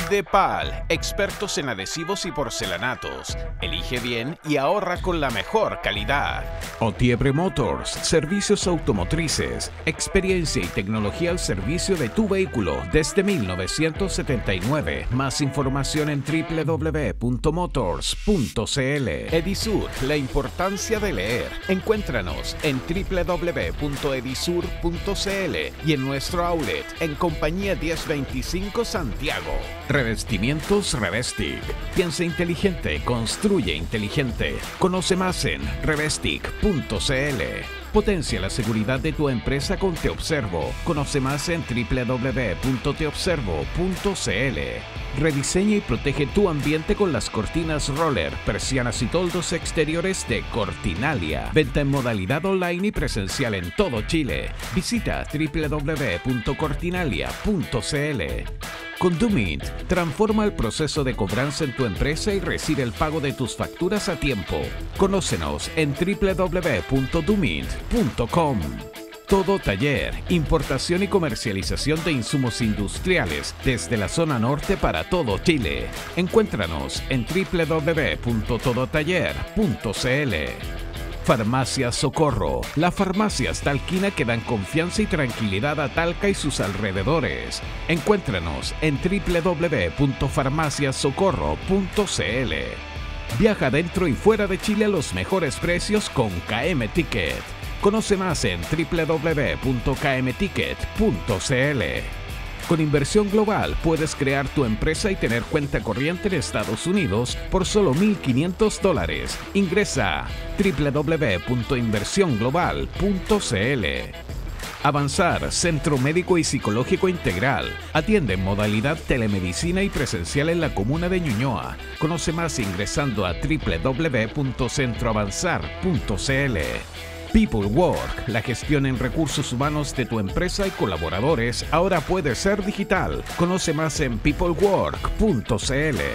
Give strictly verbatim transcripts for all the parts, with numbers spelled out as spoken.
Idepal, expertos en adhesivos y porcelanatos. Elige bien y ahorra con la mejor calidad. Otiebre Motors, servicios automotrices, experiencia y tecnología al servicio de tu vehículo desde mil novecientos setenta y nueve. Más información en doble u doble u doble u punto motors punto c l. Edisur, la importancia de leer. Encuéntranos en doble u doble u doble u punto edisur punto c l y en nuestro outlet en Compañía diez veinticinco Santiago. Revestimientos Revestic. Piensa inteligente, construye inteligente. Conoce más en revestic punto c l. Potencia la seguridad de tu empresa con Te Observo. Conoce más en doble u doble u doble u punto te observo punto c l. Rediseña y protege tu ambiente con las cortinas roller, persianas y toldos exteriores de Cortinalia. Venta en modalidad online y presencial en todo Chile. Visita doble u doble u doble u punto cortinalia punto c l. Con Dumint, transforma el proceso de cobranza en tu empresa y recibe el pago de tus facturas a tiempo. Conócenos en doble u doble u doble u punto dumint punto com. Todo Taller, importación y comercialización de insumos industriales desde la zona norte para todo Chile. Encuéntranos en doble u doble u doble u punto todo taller punto c l. Farmacia Socorro, la farmacia talquina que dan confianza y tranquilidad a Talca y sus alrededores. Encuéntranos en doble u doble u doble u punto farmacia socorro punto c l. Viaja dentro y fuera de Chile a los mejores precios con K M Ticket. Conoce más en doble u doble u doble u punto k m ticket punto c l. Con Inversión Global puedes crear tu empresa y tener cuenta corriente en Estados Unidos por solo mil quinientos dólares. Ingresa a doble u doble u doble u punto inversión global punto c l. Avanzar, Centro Médico y Psicológico Integral. Atiende en modalidad telemedicina y presencial en la comuna de Ñuñoa. Conoce más ingresando a doble u doble u doble u punto centro avanzar punto c l. People Work, la gestión en recursos humanos de tu empresa y colaboradores ahora puede ser digital. Conoce más en people work punto c l.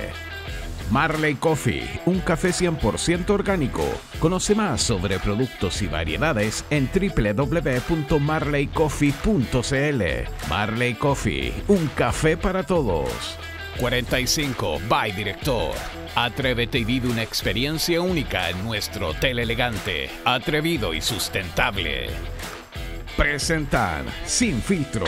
Marley Coffee, un café cien por ciento orgánico. Conoce más sobre productos y variedades en doble u doble u doble u punto marley coffee punto c l. Marley Coffee, un café para todos. cuarenta y cinco by Director. Atrévete y vive una experiencia única en nuestro hotel elegante, atrevido y sustentable. Presentan Sin Filtro.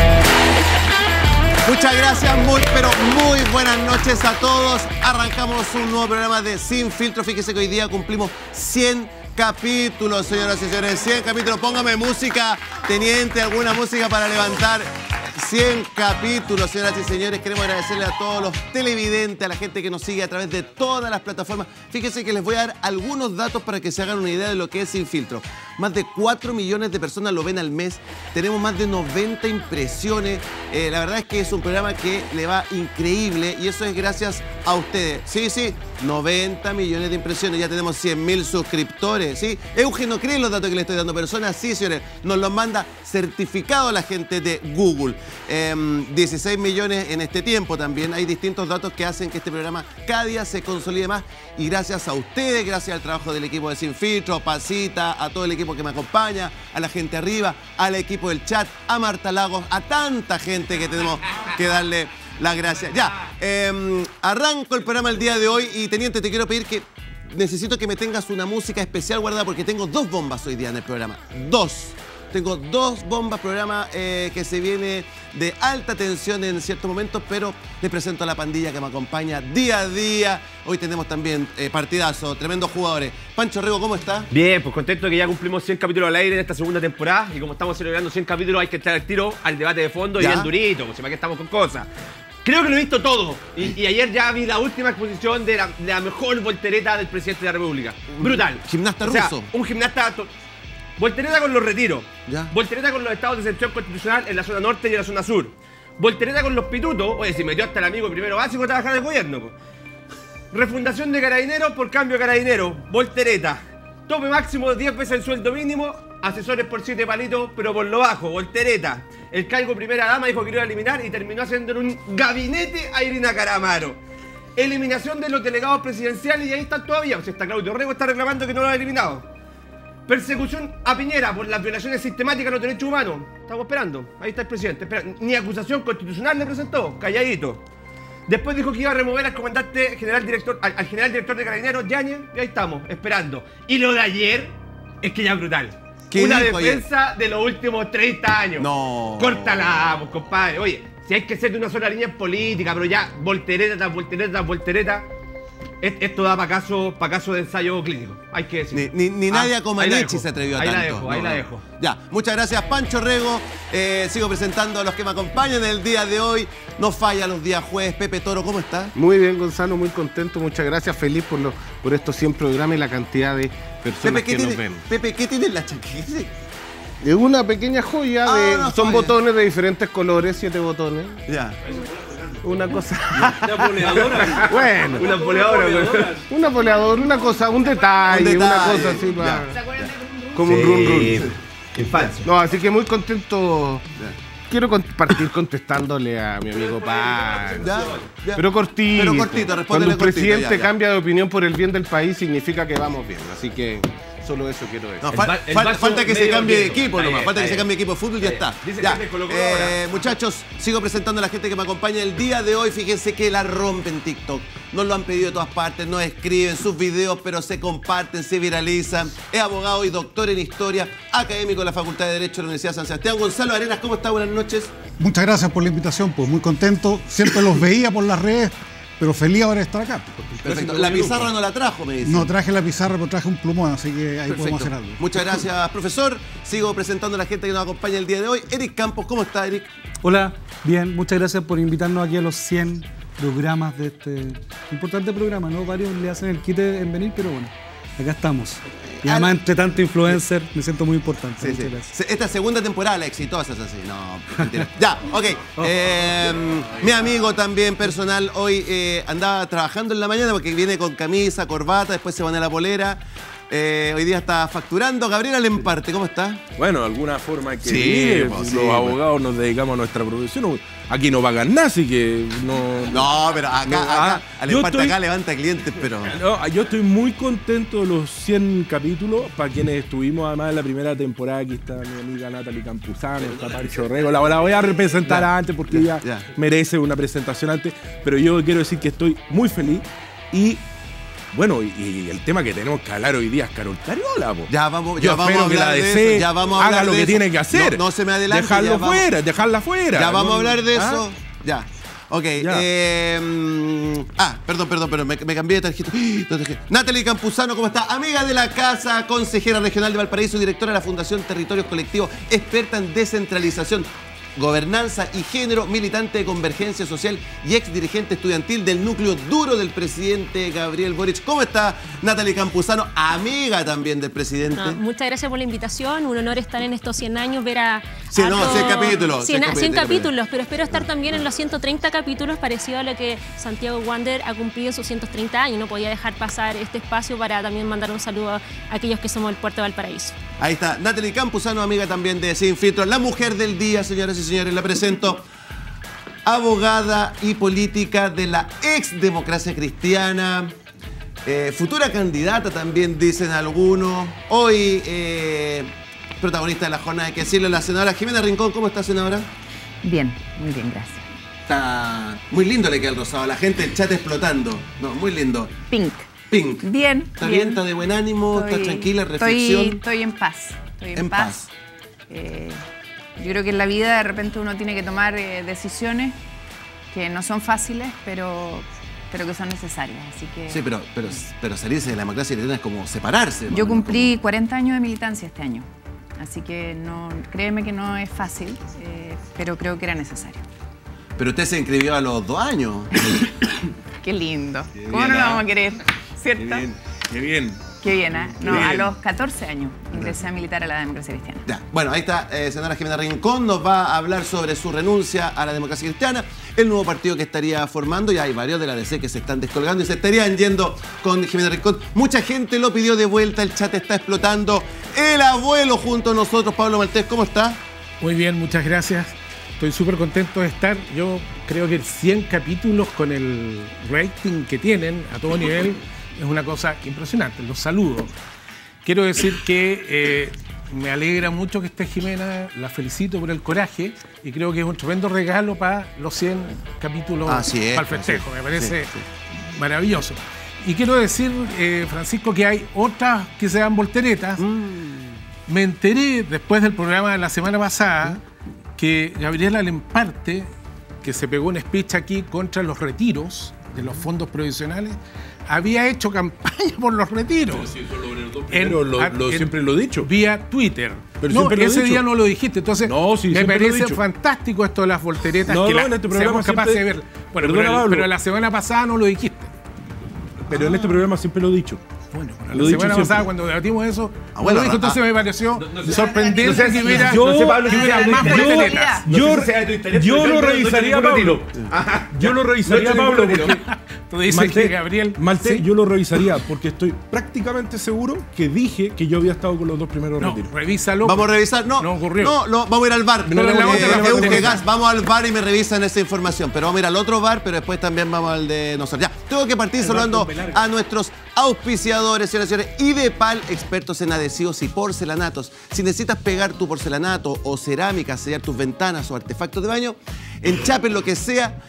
Muchas gracias, muy pero muy buenas noches a todos. Arrancamos un nuevo programa de Sin Filtro. Fíjese que hoy día cumplimos cien capítulos, señoras y señores. cien capítulos. Póngame música, teniente, alguna música para levantar. cien capítulos, señoras y señores. Queremos agradecerle a todos los televidentes, a la gente que nos sigue a través de todas las plataformas. Fíjense que les voy a dar algunos datos para que se hagan una idea de lo que es Sin Filtro. Más de cuatro millones de personas lo ven al mes. Tenemos más de noventa impresiones. Eh, la verdad es que es un programa que le va increíble y eso es gracias a ustedes. Sí, sí, noventa millones de impresiones. Ya tenemos cien mil suscriptores, ¿sí? Eugen no cree los datos que le estoy dando, pero son así, señores. Nos los manda certificado la gente de Google. Eh, dieciséis millones en este tiempo también. Hay distintos datos que hacen que este programa cada día se consolide más. Y gracias a ustedes, gracias al trabajo del equipo de Sin Filtro, a Pasita, a todo el equipo que me acompaña, a la gente arriba, al equipo del chat, a Marta Lagos, a tanta gente que tenemos que darle las gracias. Ya, eh, arranco el programa el día de hoy y teniente, te quiero pedir que necesito que me tengas una música especial guardada porque tengo dos bombas hoy día en el programa. Dos. Tengo dos bombas, programa eh, que se viene de alta tensión en ciertos momentos, pero les presento a la pandilla que me acompaña día a día. Hoy tenemos también eh, partidazo, tremendos jugadores. Pancho Rego, ¿cómo está? Bien, pues contento que ya cumplimos cien capítulos al aire en esta segunda temporada y como estamos celebrando cien capítulos hay que estar al tiro al debate de fondo. ¿Ya? Y bien durito, pues para qué estamos con cosas. Creo que lo he visto todo y, y ayer ya vi la última exposición de la, de la mejor voltereta del presidente de la República. Brutal. Gimnasta o sea, ruso. Un gimnasta... Voltereta con los retiros, ¿Ya? Voltereta con los estados de excepción constitucional en la zona norte y en la zona sur, voltereta con los pitutos, oye, si metió hasta el amigo primero básico a trabajar en el gobierno, po. Refundación de carabineros por cambio de carabineros, voltereta, tope máximo de diez veces el sueldo mínimo, asesores por siete palitos, pero por lo bajo, voltereta, el cargo primera dama dijo que lo iba a eliminar y terminó haciendo un gabinete a Irina Caramaro. Eliminación de los delegados presidenciales y ahí están todavía, o sea, está Claudio Rego está reclamando que no lo ha eliminado. Persecución a Piñera por las violaciones sistemáticas de los derechos humanos. Estamos esperando. Ahí está el presidente. Espera. Ni acusación constitucional le presentó. Calladito. Después dijo que iba a remover al comandante general director, al, al general director de Carabineros, Yáñez, y ahí estamos, esperando. Y lo de ayer es que ya es brutal. Una defensa ayer? de los últimos treinta años. No. Córtala, pues, compadre. Oye, si hay que ser de una sola línea en política, pero ya voltereta tras voltereta tras voltereta, esto da para caso, pa caso de ensayo clínico, hay que decir. Ni, ni, ni ah, Nadia Comaneci se atrevió a ahí tanto. La dejo, no, ahí la dejo. Ya, muchas gracias Pancho Rego. Eh, sigo presentando a los que me acompañan el día de hoy. No falla los días jueves. Pepe Toro, ¿cómo está? Muy bien, Gonzalo, muy contento. Muchas gracias, feliz por, lo, por estos cien programas y la cantidad de personas Pepe, que tiene, nos ven. Pepe, ¿qué tiene en la chaqueta? Es una pequeña joya, ah, de, no, son joya. botones de diferentes colores, siete botones. Ya. Una cosa. Una poleadora. Bueno. Una poleadora. Una poleadora, una cosa, un detalle, un detalle. una cosa así para. Como sí. un run run. Qué falso. No, así que muy contento. Quiero partir contestándole a mi amigo Pan. Ya, ya. Pero cortito. Pero cortito, respóndele Cuando un cortito, presidente ya, ya. cambia de opinión por el bien del país, significa que vamos bien. Así que solo eso quiero decir. No, fal el fal falta que se cambie de equipo nomás, bien, falta que bien. se cambie de equipo de fútbol y ya está. Dice Ya. que me colocó Eh, ahora. muchachos, sigo presentando a la gente que me acompaña el día de hoy. Fíjense que la rompen TikTok. Nos lo han pedido de todas partes, nos escriben sus videos, pero se comparten, se viralizan. Es abogado y doctor en historia, académico de la Facultad de Derecho de la Universidad de San Sebastián. Gonzalo Arenas, ¿cómo está? Buenas noches. Muchas gracias por la invitación, pues muy contento. Siempre los veía por las redes, pero feliz ahora de estar acá. Perfecto. La pizarra no la trajo, me dice. No traje la pizarra, pero traje un plumón, así que ahí Perfecto. podemos hacer algo. Muchas gracias, profesor. Sigo presentando a la gente que nos acompaña el día de hoy. Eric Campos, ¿cómo está, Eric? Hola, bien, muchas gracias por invitarnos aquí a los cien programas de este importante programa, ¿no? Varios le hacen el quite en venir, pero bueno, acá estamos. Y además, entre tanto influencer, me siento muy importante. Sí, muchas sí. gracias. Esta segunda temporada, la exitosa es así. No, mentira. Ya, ok. Eh, mi amigo también personal hoy eh, andaba trabajando en la mañana porque viene con camisa, corbata, después se pone la polera. Eh, hoy día está facturando. Gabriel Alemparte, ¿cómo está? Bueno, de alguna forma hay que Sí, vivir. pues, Los sí, abogados nos dedicamos a nuestra profesión. Aquí no pagan nada, así que no... No, pero acá, No, acá, ah, Alemparte yo estoy- acá levanta clientes, pero... No, yo estoy muy contento de los cien capítulos. Para quienes estuvimos además en la primera temporada, aquí está mi amiga Natalie Campuzano, está Pancho Rego. La, la voy a representar Ya, antes porque ya, ella ya. merece una presentación antes. Pero yo quiero decir que estoy muy feliz y... Bueno, y, y el tema que tenemos que hablar hoy día es Carol Cariola, po. Ya vamos, Yo ya vamos espero a que la hablar de D C eso, ya vamos a hablar haga lo de que eso. tiene que hacer. No, no se me adelante. Dejarlo ya vamos- fuera, dejarla fuera. Ya vamos a No- hablar de ¿Ah? eso. Ya. Ok. Ya. eh, mm, ah, perdón, perdón, perdón. Me, me cambié de tarjeta. No, tarjeta. Natalie Campuzano, ¿cómo está? Amiga de la casa, consejera regional de Valparaíso, directora de la Fundación Territorios Colectivos, experta en descentralización, gobernanza y género, militante de Convergencia Social y ex dirigente estudiantil del núcleo duro del presidente Gabriel Boric. ¿Cómo está Natalie Campuzano? Amiga también del presidente. No, muchas gracias por la invitación. Un honor estar en estos cien años, ver a... Sí, no, harto- cien capítulos, cien, cien cien capítulos. capítulos, pero espero estar también en los ciento treinta capítulos, parecido a lo que Santiago Wander ha cumplido en sus ciento treinta años. No podía dejar pasar este espacio para también mandar un saludo a aquellos que somos del Puerto de Valparaíso. Ahí está, Natalie Campuzano, amiga también de Sin Filtro. La mujer del día, señoras y señores, la presento. Abogada y política de la ex democracia cristiana. Eh, futura candidata también, dicen algunos. Hoy, eh, protagonista de la jornada, hay que decirle, la senadora Jimena Rincón. ¿Cómo está, senadora? Bien, muy bien, gracias. Está muy lindo le queda el rosado. La gente, el chat explotando. No, muy lindo. Pink. Pink. Bien. ¿Está bien. bien? ¿Está de buen ánimo? ¿Está Estoy- tranquila? ¿Reflexión? Estoy, estoy en paz. Estoy en, En paz. paz. Eh, yo creo que en la vida de repente uno tiene que tomar eh, decisiones que no son fáciles, pero, pero que son necesarias. Así que Sí, pero, pero, pero salirse de la democracia cristiana es como separarse, ¿no? yo cumplí cuarenta años de militancia este año. Así que no, créeme que no es fácil, eh, pero creo que era necesario. Pero usted se inscribió a los dos años. Qué lindo. Qué ¿Cómo bien, no lo ¿ah? vamos a querer? ¿Cierto? Qué bien, qué bien. Qué bien, ¿eh? No, Bien. a los catorce años ingresé a militar a la democracia cristiana. Ya. Bueno, ahí está, eh, senadora Jimena Rincón, nos va a hablar sobre su renuncia a la democracia cristiana, el nuevo partido que estaría formando, y hay varios de la D C que se están descolgando y se estarían yendo con Jimena Rincón. Mucha gente lo pidió de vuelta, el chat está explotando. El abuelo junto a nosotros, Pablo Maltés, ¿cómo está? Muy bien, muchas gracias. Estoy súper contento de estar. Yo creo que cien capítulos con el rating que tienen a todo nivel es una cosa impresionante. Los saludo. Quiero decir que eh, me alegra mucho que esté Jimena, la felicito por el coraje y creo que es un tremendo regalo para los cien capítulos, así es, para el festejo, así es. me parece Sí, sí. maravilloso. Y quiero decir, eh, Francisco, que hay otras que se dan volteretas. Mm. Me enteré después del programa de la semana pasada ¿Mm? que Gabriela Lemparte, que se pegó un speech aquí contra los retiros de los fondos provisionales, había hecho campaña por los retiros. Pero lo, En- lo- en- siempre lo he dicho. Vía Twitter. Pero no, siempre lo he ese dicho. día no lo dijiste. Entonces, No, sí, me siempre lo he parece dicho. fantástico esto de las volteretas, No, que no, la- en este programa seamos capaces siempre- de ver. Bueno, Perdona, pero, Pablo. pero la semana pasada no lo dijiste. Pero en este programa siempre lo he dicho. Bueno, pero Lo la he dicho semana siempre. pasada cuando debatimos eso, Ah, bueno, no lo dijo, ah, entonces ah. me pareció No, no sé- sorprendente no sé si- que hubiera, yo- no sé, Pablo, que si hubiera sea más de- volteretas. No sé Yo- si sea de tu interés, yo pero lo no- no he hecho revisaría, ningún Pablo. retiro. Ajá. Yo lo revisaría, No he hecho Pablo, ningún porque... retiro. Tú dices Malte, que Gabriel... Malte, Sí. yo lo revisaría porque estoy prácticamente seguro que dije que yo había estado con los dos primeros No, retiros. revísalo. Vamos a revisar. No, No ocurrió. No, no, vamos a ir al bar. No, la Eh, otra, la eh, otra. Euge Gas, vamos al bar y me revisan esa información. Pero vamos a ir al otro bar, pero después también vamos al de nosotros. Ya, tengo que partir saludando a nuestros auspiciadores, señoras y señores. Idepal, expertos en adhesivos y porcelanatos. Si necesitas pegar tu porcelanato o cerámica, sellar tus ventanas o artefactos de baño, enchapen lo que sea.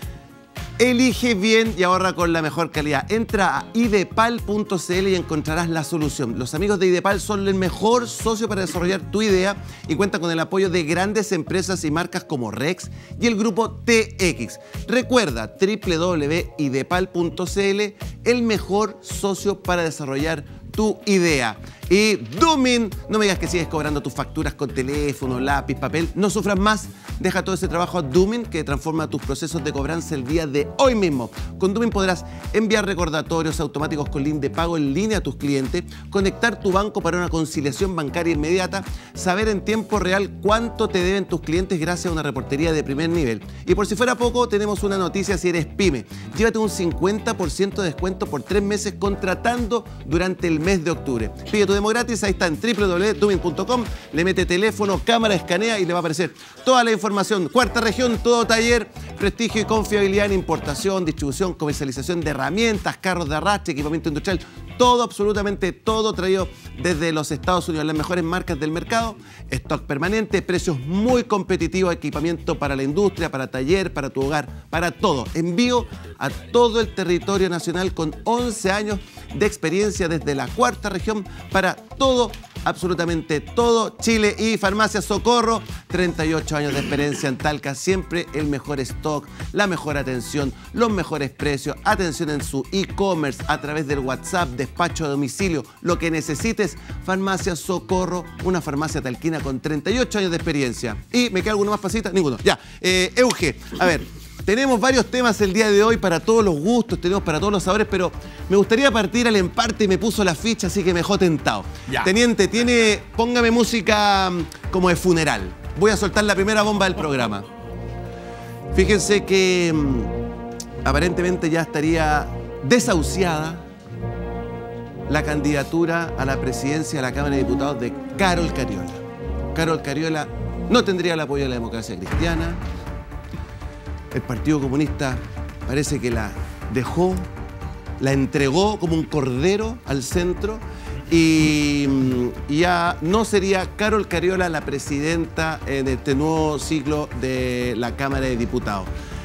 Elige bien y ahorra con la mejor calidad. Entra a idepal punto c l y encontrarás la solución. Los amigos de Idepal son el mejor socio para desarrollar tu idea y cuentan con el apoyo de grandes empresas y marcas como Rex y el grupo T X. Recuerda, doble u doble u doble u punto idepal punto c l, el mejor socio para desarrollar tu idea. Y Doomin, no me digas que sigues cobrando tus facturas con teléfono, lápiz, papel. No sufras más. Deja todo ese trabajo a Doomin, que transforma tus procesos de cobranza el día de hoy mismo. Con Doomin podrás enviar recordatorios automáticos con link de pago en línea a tus clientes, conectar tu banco para una conciliación bancaria inmediata, saber en tiempo real cuánto te deben tus clientes gracias a una reportería de primer nivel. Y por si fuera poco, tenemos una noticia si eres pyme. Llévate un cincuenta por ciento de descuento por tres meses contratando durante el mes de octubre. Pide tu demo gratis, ahí está en doble u doble u doble u punto doomin punto com, le mete teléfono, cámara, escanea y le va a aparecer toda la información. Cuarta región, todo taller, prestigio y confiabilidad en importación, distribución, comercialización de herramientas, carros de arrastre, equipamiento industrial, todo, absolutamente todo traído desde los Estados Unidos, las mejores marcas del mercado, stock permanente, precios muy competitivos, equipamiento para la industria, para taller, para tu hogar, para todo. Envío a todo el territorio nacional con once años de experiencia desde la cuarta región para todo, absolutamente todo Chile. Y Farmacia Socorro, treinta y ocho años de experiencia en Talca, siempre el mejor stock, la mejor atención, los mejores precios, atención en su e-commerce a través del WhatsApp, despacho a domicilio, lo que necesites. Farmacia Socorro, una farmacia talquina con treinta y ocho años de experiencia. ¿Y me queda alguno más pasita? Ninguno. Ya, eh, Euge, a ver, tenemos varios temas el día de hoy para todos los gustos, tenemos para todos los sabores, pero me gustaría partir al emparte y me puso la ficha, así que me dejó tentado. Ya. Teniente, tiene, póngame música mm, como de funeral. Voy a soltar la primera bomba del programa. Fíjense que mm, aparentemente ya estaría desahuciada la candidatura a la presidencia de la Cámara de Diputados de Carol Cariola. Carol Cariola no tendría el apoyo de la democracia cristiana. El Partido Comunista parece que la dejó, la entregó como un cordero al centro y, y ya no sería Carol Cariola la presidenta en este nuevo ciclo de la Cámara de Diputados.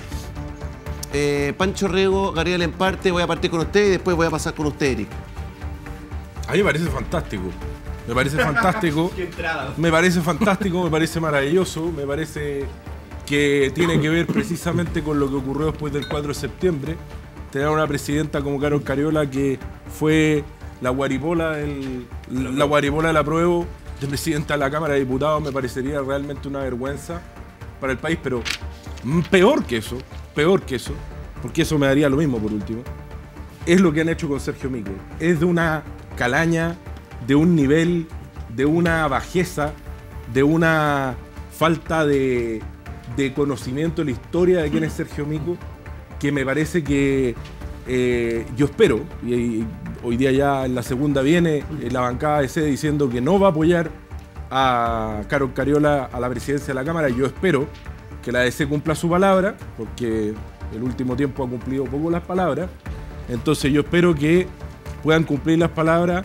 Eh, Pancho Rego, Gabriel Lemparte, voy a partir con usted y después voy a pasar con usted, Eric. A mí me parece fantástico. Me parece fantástico. Qué entrada. Me parece fantástico, me parece maravilloso, me parece que tiene que ver precisamente con lo que ocurrió después del cuatro de septiembre. Tener una presidenta como Carol Cariola, que fue la guaripola del, la guaripola del apruebo de presidenta de la Cámara de Diputados, me parecería realmente una vergüenza para el país, pero peor que eso, peor que eso, porque eso me daría lo mismo por último, es lo que han hecho con Sergio Mique. Es de una calaña, de un nivel, de una bajeza, de una falta de, de conocimiento de la historia de quién es Sergio Mico, que me parece que eh, yo espero, y, y hoy día ya en la segunda viene eh, la bancada de C D diciendo que no va a apoyar a Carol Cariola a la presidencia de la Cámara. Yo espero que la D C cumpla su palabra, porque el último tiempo ha cumplido poco las palabras. Entonces yo espero que puedan cumplir las palabras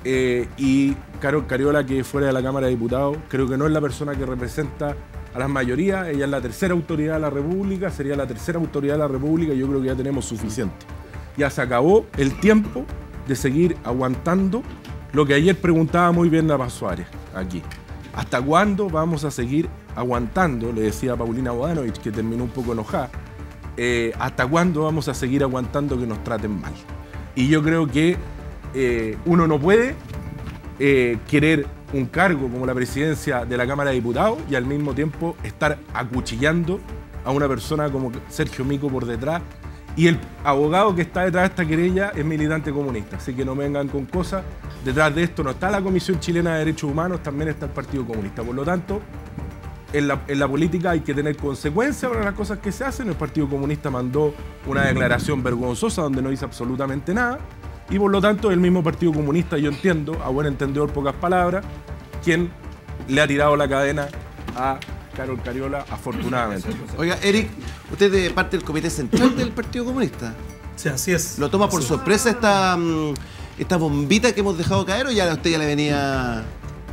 Eh, y Carol Cariola, que es fuera de la Cámara de Diputados, creo que no es la persona que representa a las mayorías. Ella es la tercera autoridad de la República, sería la tercera autoridad de la República, y yo creo que ya tenemos suficiente. Ya se acabó el tiempo de seguir aguantando lo que ayer preguntaba muy bien Napa Suárez aquí. ¿Hasta cuándo vamos a seguir aguantando? Le decía a Paulina Bodanovich, que terminó un poco enojada. Eh, ¿Hasta cuándo vamos a seguir aguantando que nos traten mal? Y yo creo que eh, uno no puede eh, querer un cargo como la presidencia de la Cámara de Diputados y al mismo tiempo estar acuchillando a una persona como Sergio Mico por detrás. Y el abogado que está detrás de esta querella es militante comunista, así que no me vengan con cosas. Detrás de esto no está la Comisión Chilena de Derechos Humanos, también está el Partido Comunista. Por lo tanto, en la, en la política hay que tener consecuencias para las cosas que se hacen. El Partido Comunista mandó una declaración vergonzosa donde no dice absolutamente nada. Y por lo tanto, el mismo Partido Comunista, yo entiendo, a buen entendedor, pocas palabras, quien le ha tirado la cadena a Carol Cariola, afortunadamente. Oiga, Eric, usted es parte del Comité Central del Partido Comunista. Sí, así es. ¿Lo toma por sí. sorpresa esta, esta bombita que hemos dejado caer o ya a usted ya le venía...?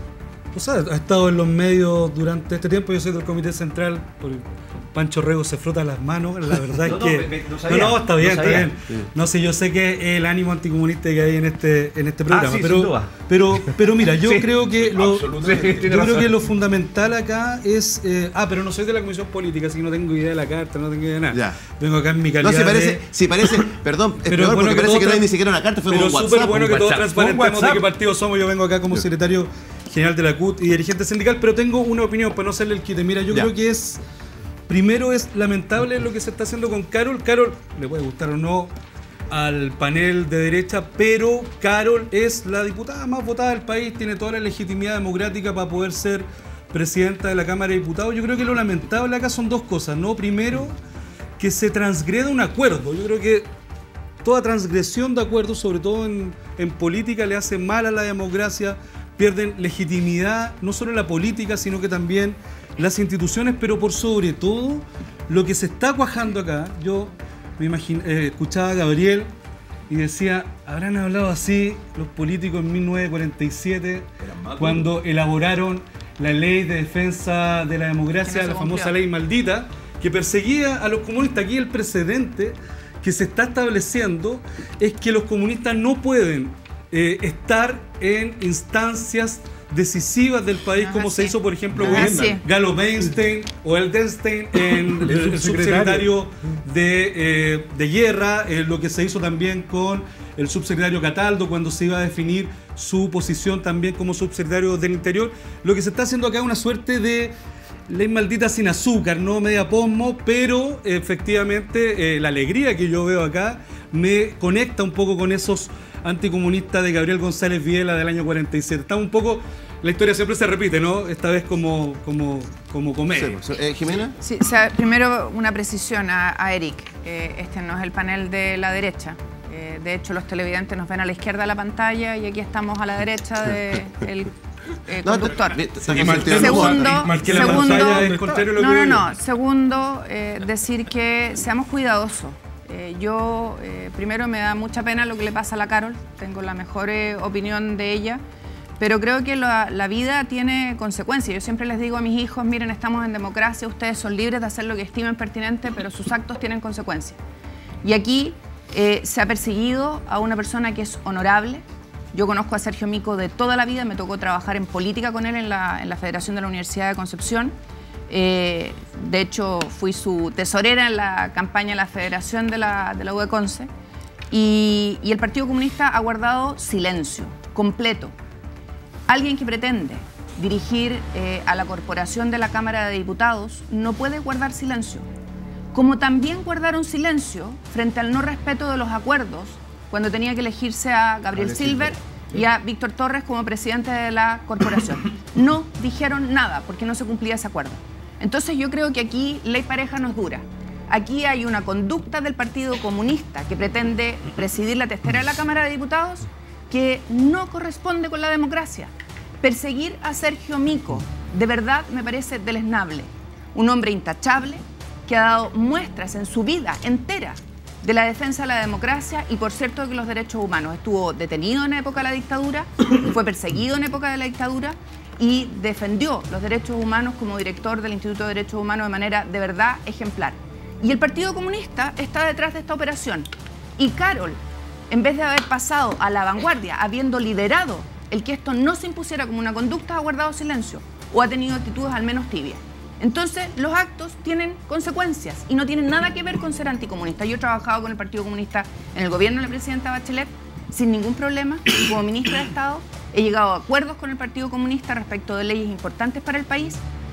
O sea, ha estado en los medios durante este tiempo. Yo soy del Comité Central. Por Pancho Rego se frota las manos. La verdad es no, que... No, me, me, no, sabía, no, no, está bien, no está bien. Sí. No sé, yo sé que el ánimo anticomunista que hay en este, en este programa. Ah, sí, pero, sin duda. pero, pero mira, yo sí, creo que lo, sí, yo creo que lo fundamental acá es... Eh, ah, pero no soy de la Comisión Política, así que no tengo idea de la carta, no tengo idea de nada. Ya. Vengo acá en mi calidad No, si parece, de... si parece, perdón, es Pero peor bueno porque que parece que no hay tra- ni siquiera una carta, fue Pero como un súper WhatsApp. bueno un que todos WhatsApp. transparentemos de qué partido somos. Yo vengo acá como secretario general de la C U T y dirigente sindical, pero tengo una opinión para no hacerle el quite. Mira, yo Ya. creo que es... Primero es lamentable lo que se está haciendo con Carol. Carol, le puede gustar o no al panel de derecha, pero Carol es la diputada más votada del país, tiene toda la legitimidad democrática para poder ser presidenta de la Cámara de Diputados. Yo creo que lo lamentable acá son dos cosas, ¿no? Primero, que se transgreda un acuerdo. Yo creo que toda transgresión de acuerdos, sobre todo en, en política, le hace mal a la democracia, pierden legitimidad, no solo en la política, sino que también las instituciones, pero por sobre todo, lo que se está cuajando acá, yo me imagino, eh, escuchaba a Gabriel y decía, ¿habrán hablado así los políticos en mil novecientos cuarenta y siete, cuando elaboraron la ley de defensa de la democracia, la famosa ley maldita, que perseguía a los comunistas? Aquí el precedente que se está estableciendo es que los comunistas no pueden eh, estar en instancias decisivas del país, No, como así. se hizo, por ejemplo, No, con así. Galo Weinstein o Eldenstein en el, el subsecretario de, eh, de guerra, eh, lo que se hizo también con el subsecretario Cataldo cuando se iba a definir su posición también como subsecretario del Interior. Lo que se está haciendo acá es una suerte de ley maldita sin azúcar, no media pommo, pero efectivamente eh, la alegría que yo veo acá me conecta un poco con esos anticomunistas de Gabriel González Videla del año cuarenta y siete. Está un poco, la historia siempre se repite, ¿no? Esta vez como, como, como comedia. Sí, eh, ¿Jimena? Sí, o sea, primero una precisión a, a Eric. Eh, este no es el panel de la derecha. Eh, de hecho, los televidentes nos ven a la izquierda de la pantalla y aquí estamos a la derecha del eh, No, conductor. te- te- Sí, te- marqué- te- Segundo, marqué la segundo, pantalla, es contrario a lo no, que no, digo. no. Segundo, eh, decir que seamos cuidadosos. Eh, yo, eh, primero, me da mucha pena lo que le pasa a la Carol. Tengo la mejor eh, opinión de ella. Pero creo que la, la vida tiene consecuencias. Yo siempre les digo a mis hijos, miren, estamos en democracia, ustedes son libres de hacer lo que estimen pertinente, pero sus actos tienen consecuencias. Y aquí eh, se ha perseguido a una persona que es honorable. Yo conozco a Sergio Mico de toda la vida, me tocó trabajar en política con él en la, en la Federación de la Universidad de Concepción. Eh, de hecho, fui su tesorera en la campaña de la Federación de la, de la U de Conce. Y, y el Partido Comunista ha guardado silencio completo. Alguien que pretende dirigir eh, a la corporación de la Cámara de Diputados no puede guardar silencio. Como también guardaron silencio frente al no respeto de los acuerdos cuando tenía que elegirse a Gabriel Silver y a Víctor Torres como presidente de la corporación. No dijeron nada porque no se cumplía ese acuerdo. Entonces yo creo que aquí ley pareja no es dura. Aquí hay una conducta del Partido Comunista que pretende presidir la testera de la Cámara de Diputados que no corresponde con la democracia. Perseguir a Sergio Mico, de verdad me parece deleznable. Un hombre intachable que ha dado muestras en su vida entera de la defensa de la democracia y, por cierto, de los derechos humanos. Estuvo detenido en la época de la dictadura, fue perseguido en época de la dictadura y defendió los derechos humanos como director del Instituto de Derechos Humanos de manera de verdad ejemplar. Y el Partido Comunista está detrás de esta operación. Y Carol, en vez de haber pasado a la vanguardia, habiendo liderado el que esto no se impusiera como una conducta, ha guardado silencio o ha tenido actitudes al menos tibias. Entonces, los actos tienen consecuencias y no tienen nada que ver con ser anticomunista. Yo he trabajado con el Partido Comunista en el gobierno de la presidenta Bachelet sin ningún problema. Como ministra de Estado he llegado a acuerdos con el Partido Comunista respecto de leyes importantes para el país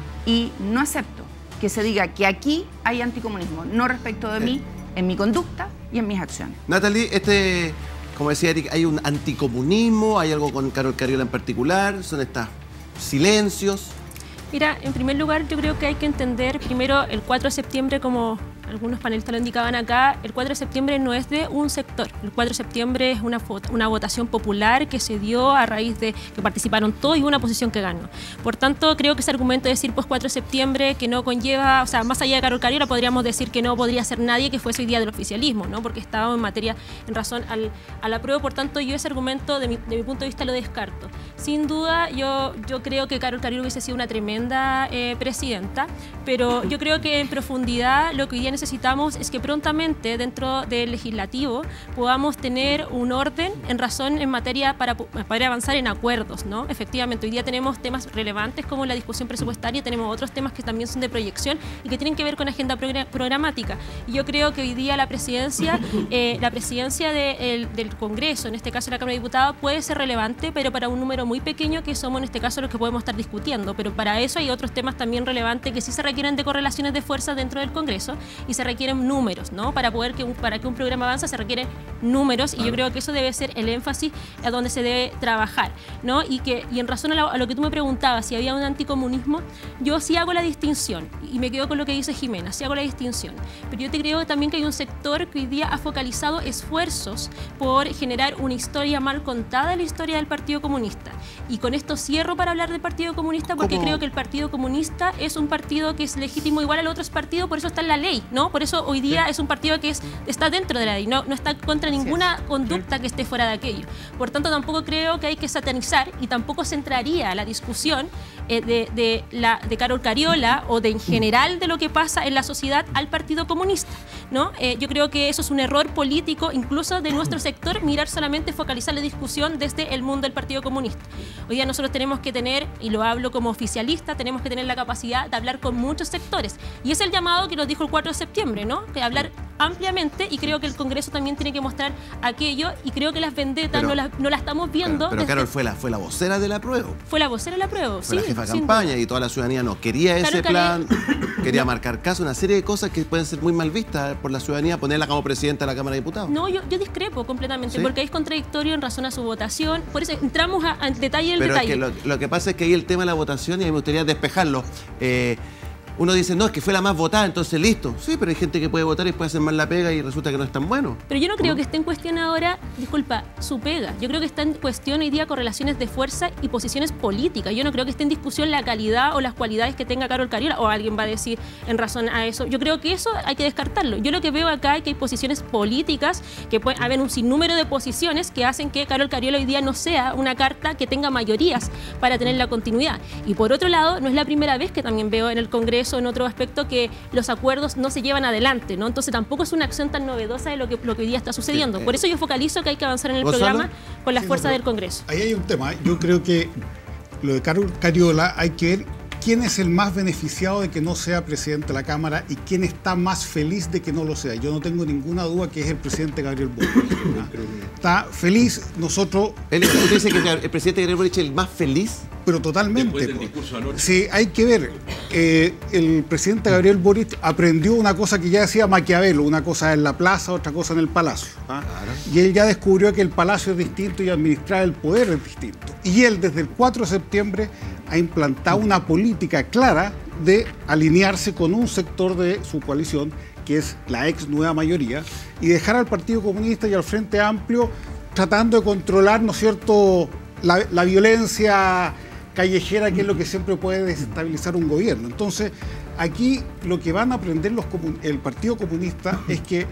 y no acepto que se diga que aquí hay anticomunismo, no respecto de mí, en mi conducta y en mis acciones. Natalie, este, como decía Eric, hay un anticomunismo, hay algo con Carol Cariola en particular, son estos silencios. Mira, en primer lugar, yo creo que hay que entender primero el cuatro de septiembre, como algunos panelistas lo indicaban acá, el cuatro de septiembre no es de un sector. El cuatro de septiembre es una, una votación popular que se dio a raíz de que participaron todos y una oposición que ganó. Por tanto, creo que ese argumento de decir pues cuatro de septiembre que no conlleva, o sea, más allá de Carol Cariola, podríamos decir que no podría ser nadie que fuese hoy día del oficialismo, ¿no? Porque estaba en materia, en razón al, al apruebo. Por tanto, yo ese argumento, de mi, de mi punto de vista, lo descarto. Sin duda, yo, yo creo que Carol Cariola hubiese sido una tremenda eh, presidenta, pero yo creo que en profundidad lo que hoy día necesitamos es que prontamente dentro del legislativo podamos tener un orden en razón en materia para poder avanzar en acuerdos, ¿no? Efectivamente, hoy día tenemos temas relevantes como la discusión presupuestaria, tenemos otros temas que también son de proyección y que tienen que ver con agenda programática. Y yo creo que hoy día la presidencia, eh, la presidencia de, el, del Congreso, en este caso la Cámara de Diputados, puede ser relevante, pero para un número muy pequeño que somos en este caso los que podemos estar discutiendo. Pero para eso hay otros temas también relevantes que sí se requieren de correlaciones de fuerza dentro del Congreso y se requieren números, ¿no? Para poder que un, para que un programa avance se requieren números y yo creo que eso debe ser el énfasis a donde se debe trabajar, ¿no? Y que y en razón a lo, a lo que tú me preguntabas si había un anticomunismo, yo sí hago la distinción y me quedo con lo que dice Jimena, sí hago la distinción, pero yo te creo también que hay un sector que hoy día ha focalizado esfuerzos por generar una historia mal contada en la historia del Partido Comunista. Y con esto cierro para hablar del Partido Comunista porque ¿Cómo? creo que el Partido Comunista es un partido que es legítimo igual a los otros partidos, por eso está en la ley, ¿no? Por eso hoy día es un partido que es, está dentro de la ley, no, no está contra ninguna conducta que esté fuera de aquello. Por tanto, tampoco creo que hay que satanizar y tampoco centraría la discusión eh, de, de, la, de Carol Cariola o de en general de lo que pasa en la sociedad al Partido Comunista, ¿no? Eh, yo creo que eso es un error político, incluso de nuestro sector, mirar solamente, focalizar la discusión desde el mundo del Partido Comunista. Hoy día nosotros tenemos que tener, y lo hablo como oficialista, tenemos que tener la capacidad de hablar con muchos sectores. Y es el llamado que nos dijo el cuatro de septiembre, ¿no? Que hablar ampliamente y creo que el Congreso también tiene que mostrar aquello y creo que las vendetas Pero- no las no la estamos viendo. Pero, pero desde- Carol fue la, fue la vocera de la prueba. fue la vocera de la prueba, Fue sí, la jefa de sin campaña duda. y toda la ciudadanía no quería ese Carol plan, quería marcar caso, una serie de cosas que pueden ser muy mal vistas por la ciudadanía, ponerla como presidenta de la Cámara de Diputados. No, yo, yo discrepo completamente, ¿Sí? porque es contradictorio en razón a su votación. Por eso entramos a, a detalle del Pero es detalle. que lo, lo que pasa es que ahí el tema de la votación, y a mí me gustaría despejarlo. Eh, uno dice, no, es que fue la más votada, entonces listo. Sí, pero hay gente que puede votar y puede hacer mal la pega y resulta que no es tan bueno. Pero yo no creo que esté en cuestión ahora, disculpa, su pega. Yo creo que está en cuestión hoy día correlaciones de fuerza y posiciones políticas. Yo no creo que esté en discusión la calidad o las cualidades que tenga Carol Cariola, o alguien va a decir en razón a eso. Yo creo que eso hay que descartarlo. Yo lo que veo acá es que hay posiciones políticas, que pueden haber un sinnúmero de posiciones que hacen que Carol Cariola hoy día no sea una carta que tenga mayorías para tener la continuidad. Y por otro lado, no es la primera vez que también veo en el Congreso, en otro aspecto, que los acuerdos no se llevan adelante, ¿no? Entonces tampoco es una acción tan novedosa de lo que, lo que hoy día está sucediendo. Sí, eh. Por eso yo focalizo que hay que avanzar en el ¿Gonzalo? programa con la Sí, fuerza no, del pero Congreso. Ahí hay un tema. Yo creo que lo de Carol Cariola hay que ver quién es el más beneficiado de que no sea presidente de la Cámara y quién está más feliz de que no lo sea. Yo no tengo ninguna duda que es el presidente Gabriel Boric. ¿Ah? Está feliz, nosotros, Él, ¿Usted dice que el presidente Gabriel Boric es el más feliz? pero totalmente. Después del pues. discurso anoche. Sí, hay que ver. Eh, el presidente Gabriel Boric aprendió una cosa que ya decía Maquiavelo, una cosa en la plaza, otra cosa en el palacio. ¿Ah? Y él ya descubrió que el palacio es distinto y administrar el poder es distinto. Y él desde el cuatro de septiembre ha implantado una política clara de alinearse con un sector de su coalición, que es la ex nueva mayoría, y dejar al Partido Comunista y al Frente Amplio tratando de controlar, ¿no es cierto?, la, la violencia callejera, que es lo que siempre puede desestabilizar un gobierno. Entonces, aquí lo que van a aprender los comun- el Partido Comunista es que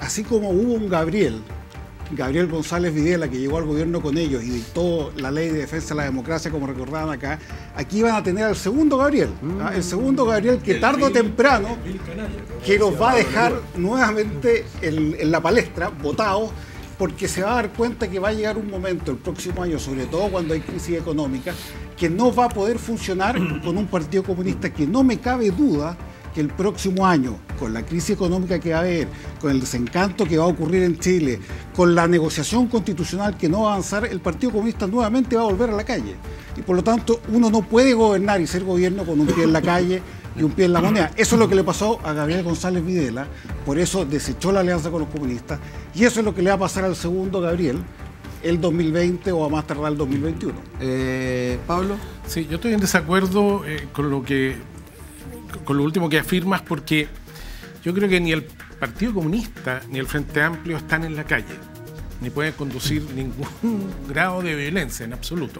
así como hubo un Gabriel, Gabriel González Videla, que llegó al gobierno con ellos y dictó la ley de defensa de la democracia, como recordaban acá, aquí van a tener al segundo Gabriel, ¿ah? El segundo Gabriel que tarde o temprano, que nos va a dejar nuevamente en, en la palestra, votados, porque se va a dar cuenta que va a llegar un momento el próximo año, sobre todo cuando hay crisis económica, que no va a poder funcionar con un partido comunista que no me cabe duda que el próximo año, con la crisis económica que va a haber, con el desencanto que va a ocurrir en Chile, con la negociación constitucional que no va a avanzar, el Partido Comunista nuevamente va a volver a la calle. Y por lo tanto, uno no puede gobernar y ser gobierno con un pie en la calle y un pie en la moneda. Eso es lo que le pasó a Gabriel González Videla, por eso desechó la alianza con los comunistas, y eso es lo que le va a pasar al segundo Gabriel el dos mil veinte o a más tardar el dos mil veintiuno. Eh, Pablo. Sí, yo estoy en desacuerdo eh, con lo que con lo último que afirmas, porque yo creo que ni el Partido Comunista ni el Frente Amplio están en la calle, ni pueden conducir ningún grado de violencia en absoluto.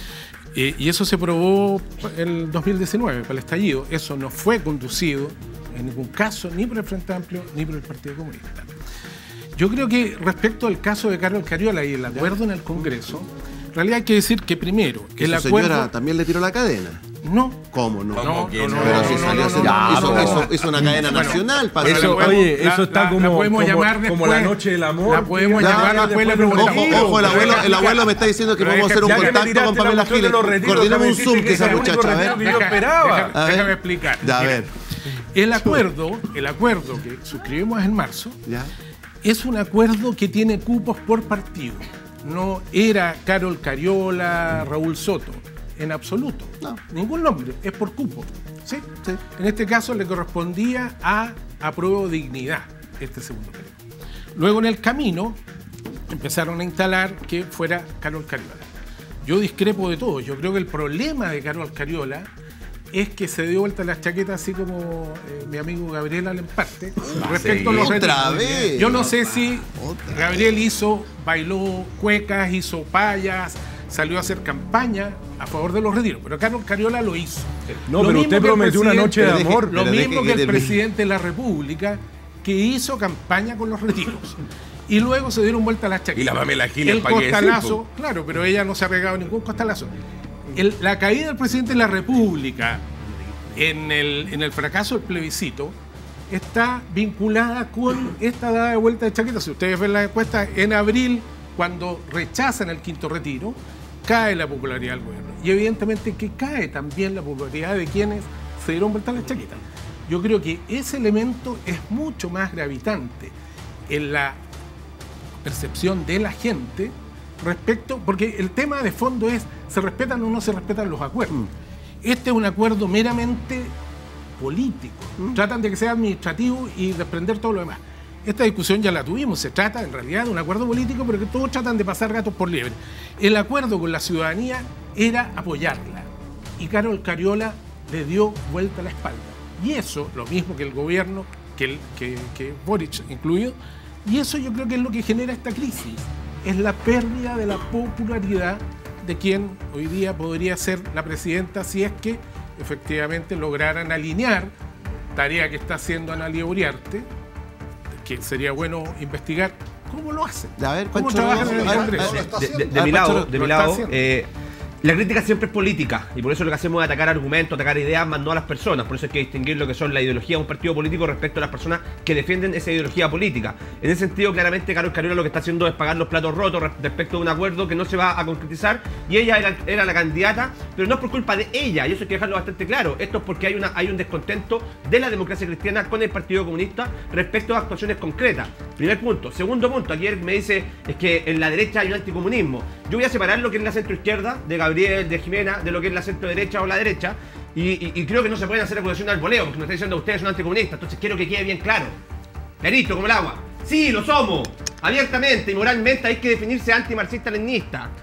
Eh, y eso se probó en el dos mil diecinueve, para el estallido. Eso no fue conducido en ningún caso ni por el Frente Amplio ni por el Partido Comunista. Yo creo que respecto al caso de Carol Cariola y el acuerdo en el Congreso, en realidad hay que decir que primero, que el su acuerdo... señora también le tiró la cadena. No. ¿Cómo no? No, no, no, pero no, si no, salió no, hace- no, hizo, no, hizo- no. hizo una cadena Bueno, nacional. Para Eso, hacer- la podemos- oye, eso la- está la- como, la podemos como, llamar como después. la noche del amor. La podemos que llamar ya después, le de los preguntamos. retiros. Ojo, ojo, el Pero abuelo, deja el abuelo explicar. me está diciendo que Pero podemos deja hacer un Ya que le contacto tiraste con la Pamela cuestión de Giles. los retiros, Coordinemos déjame un Zoom decirte que esa que es el único muchacha, a ver. retiro que yo Deja- esperaba. deja- A ver. Déjame explicar. Ya, a Mira, ver. El acuerdo, el acuerdo que suscribimos en marzo, Ya. es un acuerdo que tiene cupos por partido. No era Carol Cariola, Raúl Soto, en absoluto. No. Ningún nombre, es por cupo. ¿Sí? Sí. En este caso le correspondía a Apruebo Dignidad, este segundo periodo. Luego en el camino empezaron a instalar que fuera Carol Cariola. Yo discrepo de todo. Yo creo que el problema de Carol Cariola es que se dio vuelta las chaquetas, así como eh, mi amigo Gabriel Alemparte, respecto a los Otra retiros. vez. Yo no sé si Otra Gabriel hizo, bailó cuecas, hizo payas, salió a hacer campaña a favor de los retiros, pero Carol Cariola lo hizo. No, Lo pero mismo usted que el prometió una noche de Pero deje- amor. Lo pero deje mismo que que el termine. presidente de la República, que hizo campaña con los retiros. Y luego se dieron vuelta las chaquetas. Y la Pamela Giles, El ¿para qué decir, costalazo, po? claro, pero ella no se ha pegado ningún costalazo. El- la caída del presidente de la República en el, en el fracaso del plebiscito está vinculada con esta dada de vuelta de chaqueta. Si ustedes ven la encuesta, en abril, cuando rechazan el quinto retiro, cae la popularidad del gobierno. Y evidentemente que cae también la popularidad de quienes se dieron vuelta a la chaqueta. Yo creo que ese elemento es mucho más gravitante en la percepción de la gente respecto, porque el tema de fondo es, ¿se respetan o no se respetan los acuerdos? Este es un acuerdo meramente político. Tratan de que sea administrativo y desprender todo lo demás. Esta discusión ya la tuvimos, se trata en realidad de un acuerdo político, pero que todos tratan de pasar gatos por liebre. El acuerdo con la ciudadanía era apoyarla, y Carol Cariola le dio vuelta a la espalda. Y eso, lo mismo que el gobierno, que, el, que, que Boric incluido, y eso yo creo que es lo que genera esta crisis, es la pérdida de la popularidad de quien hoy día podría ser la presidenta si es que efectivamente lograran alinear, tarea que está haciendo Analia Uriarte, que sería bueno investigar cómo lo hacen, A ver, cómo Pancho, trabajan en el a ver, Congreso. a ver, está De, de- haciendo. de Ah, mi Pancho, lado, lo- de lo mi está lado haciendo. eh, la crítica siempre es política y por eso lo que hacemos es atacar argumentos, atacar ideas, más no a las personas. Por eso hay que distinguir lo que son la ideología de un partido político respecto a las personas que defienden esa ideología política. En ese sentido, claramente, Carol Cariola lo que está haciendo es pagar los platos rotos res- respecto a un acuerdo que no se va a concretizar, y ella era, era la candidata, pero no es por culpa de ella, y eso hay que dejarlo bastante claro. Esto es porque hay, una, hay un descontento de la democracia cristiana con el Partido Comunista respecto a actuaciones concretas. Primer punto. Segundo punto, aquí él me dice es que en la derecha hay un anticomunismo. Yo voy a separar lo que es la centroizquierda de Gabriel, de Jimena, de lo que es la centro derecha o la derecha, y, y, y creo que no se pueden hacer acusaciones al voleo, porque me está diciendo ustedes son anticomunistas, entonces quiero que quede bien claro, clarito como el agua. Sí, lo somos, abiertamente y moralmente hay que definirse antimarxista-leninista, ¿ya?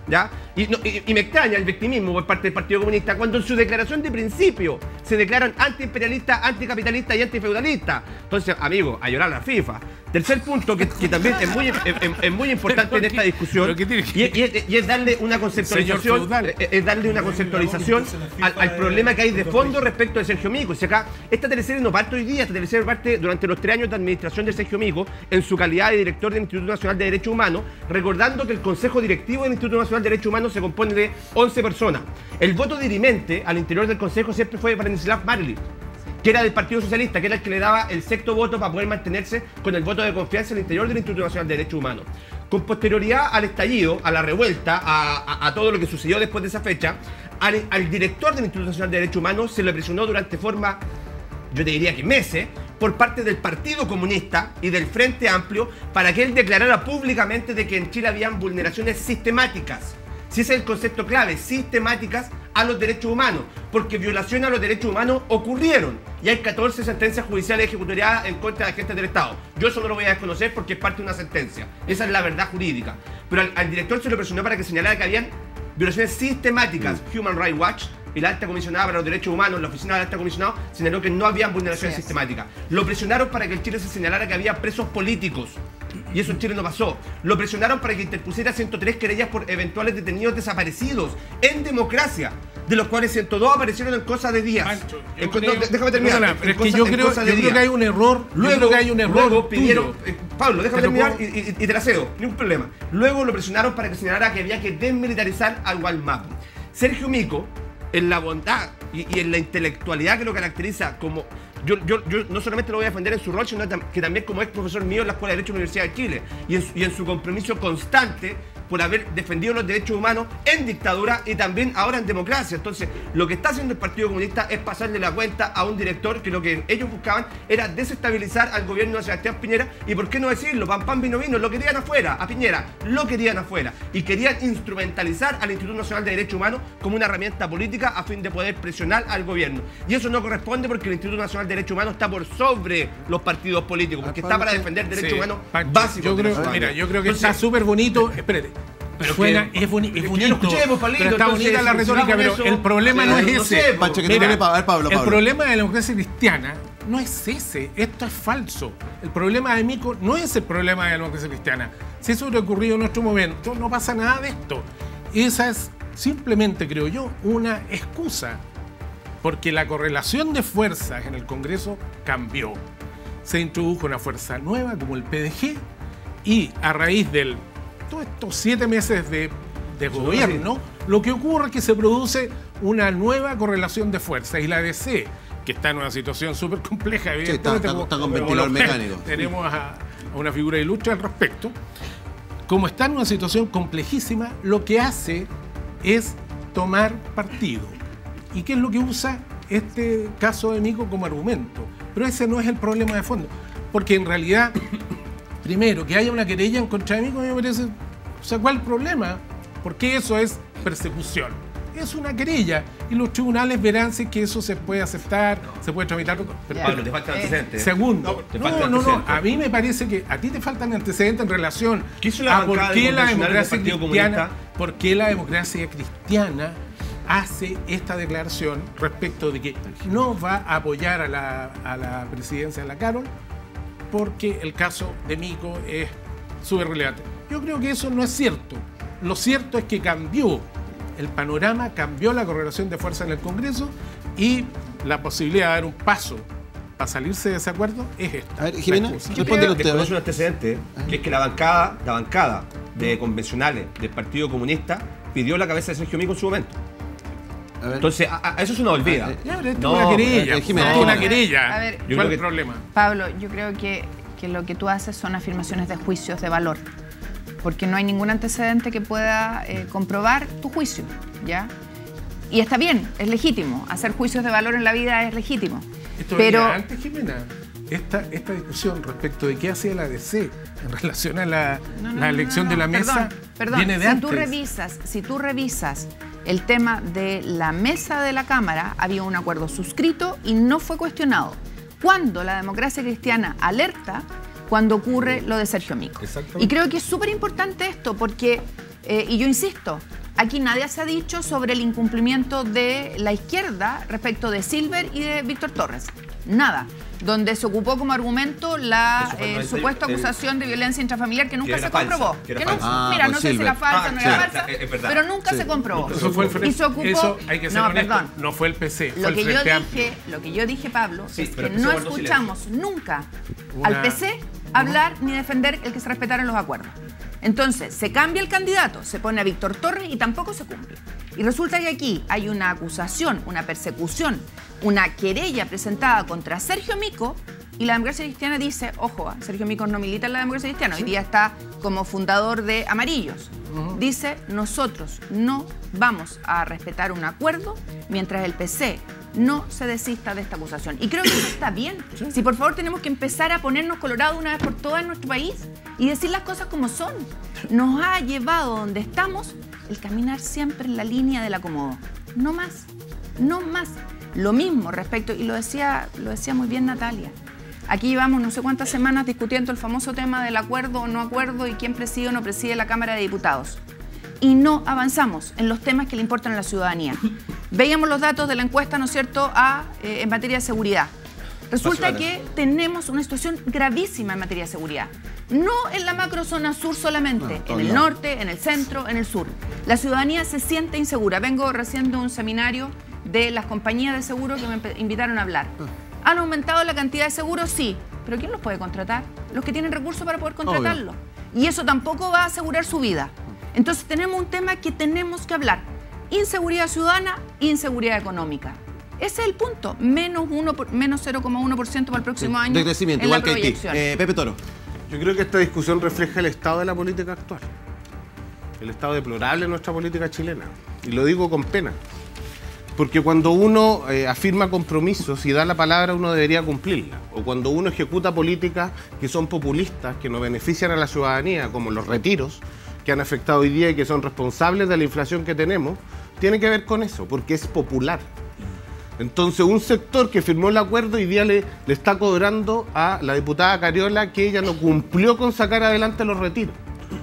Y, no, y, y me extraña el victimismo por parte del Partido Comunista cuando en su declaración de principio se declaran antiimperialistas, anticapitalistas y antifeudalistas. Entonces, amigo, a llorar la FIFA. Tercer punto que, que también es muy, es, es muy importante en esta discusión y, y, es, y es darle una conceptualización, es, es darle una conceptualización al, al problema que hay de fondo respecto de Sergio Mico. Si acá, esta teleserie no parte hoy día, esta teleserie parte durante los tres años de administración de Sergio Mico en su calidad de director del Instituto Nacional de Derechos Humanos, recordando que el Consejo Directivo del Instituto Nacional de Derechos Humanos se compone de once personas. El voto dirimente al interior del Consejo siempre fue para Branislav Marlich, que era del Partido Socialista, que era el que le daba el sexto voto para poder mantenerse con el voto de confianza al interior del Instituto Nacional de Derechos Humanos. Con posterioridad al estallido, a la revuelta, a, a, a todo lo que sucedió después de esa fecha, al, al director del Instituto Nacional de Derechos Humanos se le presionó durante forma, yo te diría que meses, por parte del Partido Comunista y del Frente Amplio para que él declarara públicamente de que en Chile habían vulneraciones sistemáticas. Si ese es el concepto clave, sistemáticas a los derechos humanos, porque violaciones a los derechos humanos ocurrieron y hay catorce sentencias judiciales ejecutariadas en contra de agentes del Estado. Yo eso no lo voy a desconocer porque es parte de una sentencia, esa es la verdad jurídica. Pero al, al director se le presionó para que señalara que habían violaciones sistemáticas. Mm. Human Rights Watch y la alta comisionada para los derechos humanos, la oficina del alta comisionado, señaló que no habían vulneraciones sí, sistemáticas. Lo presionaron para que en Chile se señalara que había presos políticos. Y eso en Chile no pasó. Lo presionaron para que interpusiera ciento tres querellas por eventuales detenidos desaparecidos en democracia, de los cuales ciento dos aparecieron en cosa de días. Pancho, en creo, no, déjame terminar. No, no, pero es que yo, creo, yo creo que hay un error. Luego, creo que hay un error luego pidieron. Eh, Pablo, déjame terminar y, y, y te la cedo. Ningún problema. Luego lo presionaron para que señalara que había que desmilitarizar al Walmap. Sergio Mico, en la bondad y, y en la intelectualidad que lo caracteriza como... Yo, yo, yo no solamente lo voy a defender en su rol, sino que también como ex profesor mío en la Escuela de Derecho de la Universidad de Chile y en, su, y en su compromiso constante por haber defendido los derechos humanos en dictadura y también ahora en democracia. Entonces, lo que está haciendo el Partido Comunista es pasarle la cuenta a un director que lo que ellos buscaban era desestabilizar al gobierno de Sebastián Piñera y, ¿por qué no decirlo? Pam, pam, vino, vino, lo querían afuera, a Piñera, lo querían afuera y querían instrumentalizar al Instituto Nacional de Derechos Humanos como una herramienta política a fin de poder presionar al gobierno. Y eso no corresponde porque el Instituto Nacional de Derechos Humanos está por sobre los partidos políticos, porque está para defender derechos sí, humanos Pancho, básicos. Yo creo, mira, yo creo que Entonces, está súper bonito. Espérate. Pero suena, es, boni, es bonito, escuchemos, Pablito, pero está entonces, bonita la retórica, pero eso, el problema sí, no es no ese. Sé, Pancho, que Mira, no Pablo, Pablo. El problema de la democracia cristiana no es ese, esto es falso. El problema de Mico no es el problema de la democracia cristiana. Si eso hubiera ocurrido en nuestro momento, no pasa nada de esto. Esa es simplemente, creo yo, una excusa, porque la correlación de fuerzas en el Congreso cambió. Se introdujo una fuerza nueva como el P D G y a raíz del todos estos siete meses de, de gobierno, lo que ocurre es que se produce una nueva correlación de fuerzas y la D C, que está en una situación súper compleja, sí, está, está, está con ventilador mecánico. Tenemos a, a una figura ilustre al respecto. Como está en una situación complejísima, lo que hace es tomar partido. ¿Y qué es lo que usa este caso de Mico como argumento? Pero ese no es el problema de fondo, porque en realidad... Primero, que haya una querella en contra de mí, me parece... O sea, ¿cuál es el problema? Porque eso es persecución. Es una querella. Y los tribunales verán si que eso se puede aceptar, se puede tramitar... Pero, yeah. Pablo, te faltan antecedentes. Segundo, no, no, no, no, a mí me parece que a ti te faltan antecedentes en relación a por qué la democracia cristiana, por qué la democracia cristiana hace esta declaración respecto de que no va a apoyar a la, a la presidencia de la Carol, porque el caso de Mico es súper relevante. Yo creo que eso no es cierto. Lo cierto es que cambió el panorama, cambió la correlación de fuerza en el Congreso y la posibilidad de dar un paso para salirse de ese acuerdo es esta. A ver, Jimena, respóndele usted. Es un antecedente, que es que la bancada, la bancada de convencionales del Partido Comunista pidió la cabeza de Sergio Mico en su momento. Entonces, a, a eso se nos olvida. Ver, ya, pero no, es una querella. Es una querella. A ver, ¿cuál es el problema? Pablo, yo creo que, que lo que tú haces son afirmaciones de juicios de valor. Porque no hay ningún antecedente que pueda eh, comprobar tu juicio, ¿ya? Y está bien, es legítimo. Hacer juicios de valor en la vida es legítimo. Esto pero antes, Jimena, esta, esta discusión respecto de qué hacía la D C en relación a la, no, no, la elección no, no, no. de la mesa perdón, perdón. viene de si antes. Tú revisas, si tú revisas el tema de la mesa de la Cámara, había un acuerdo suscrito y no fue cuestionado. Cuando la democracia cristiana alerta, cuando ocurre lo de Sergio Mico. Y creo que es súper importante esto porque, eh, y yo insisto, aquí nadie se ha dicho sobre el incumplimiento de la izquierda respecto de Silver y de Víctor Torres. Nada. Donde se ocupó como argumento la eh, supuesta acusación de violencia intrafamiliar que nunca se comprobó. Que era que no, falsa. mira, Ah, no con sé si Silver. era falsa o Ah, no sí. era falsa, Es verdad. pero nunca Sí. se comprobó. Eso fue el frente, Y se ocupó... eso hay que ser no, honesto, perdón. no fue el P C, fue Lo el que, yo Frente Amplio. dije, lo que yo dije, Pablo, Sí, es pero que el P C no guardó escuchamos nunca Una- al P C hablar ni defender el que se respetaran los acuerdos. Entonces, se cambia el candidato, se pone a Víctor Torres y tampoco se cumple. Y resulta que aquí hay una acusación, una persecución, una querella presentada contra Sergio Mico y la democracia cristiana dice, ojo, Sergio Mico no milita en la democracia cristiana, hoy día está como fundador de Amarillos. Dice, nosotros no vamos a respetar un acuerdo mientras el P C no se desista de esta acusación. Y creo que eso está bien. Si por favor tenemos que empezar a ponernos colorados una vez por todas en nuestro país y decir las cosas como son. Nos ha llevado donde estamos el caminar siempre en la línea del acomodo. No más, no más. Lo mismo respecto, y lo decía, lo decía muy bien Natalia, aquí llevamos no sé cuántas semanas discutiendo el famoso tema del acuerdo o no acuerdo y quién preside o no preside la Cámara de Diputados. Y no avanzamos en los temas que le importan a la ciudadanía. Veíamos los datos de la encuesta, ¿no es cierto?, a, eh, en materia de seguridad. Resulta que tenemos una situación gravísima en materia de seguridad. No en la macrozona sur solamente, No, en el lados. norte, en el centro, en el sur. La ciudadanía se siente insegura. Vengo recién de un seminario de las compañías de seguro que me empe- invitaron a hablar. ¿Han aumentado la cantidad de seguros? Sí. ¿Pero quién los puede contratar? Los que tienen recursos para poder contratarlos. Y eso tampoco va a asegurar su vida. Entonces tenemos un tema que tenemos que hablar. Inseguridad ciudadana, inseguridad económica. Ese es el punto. Menos, uno por- menos cero coma uno por ciento para el próximo año De crecimiento, en la igual que Haití. proyección. Eh, Pepe Toro. Yo creo que esta discusión refleja el estado de la política actual. El estado deplorable de nuestra política chilena. Y lo digo con pena. Porque cuando uno eh, afirma compromisos y da la palabra, uno debería cumplirla. O cuando uno ejecuta políticas que son populistas, que no benefician a la ciudadanía, como los retiros, que han afectado hoy día y que son responsables de la inflación que tenemos, tiene que ver con eso, porque es popular. Entonces, un sector que firmó el acuerdo hoy día le, le está cobrando a la diputada Cariola que ella no cumplió con sacar adelante los retiros.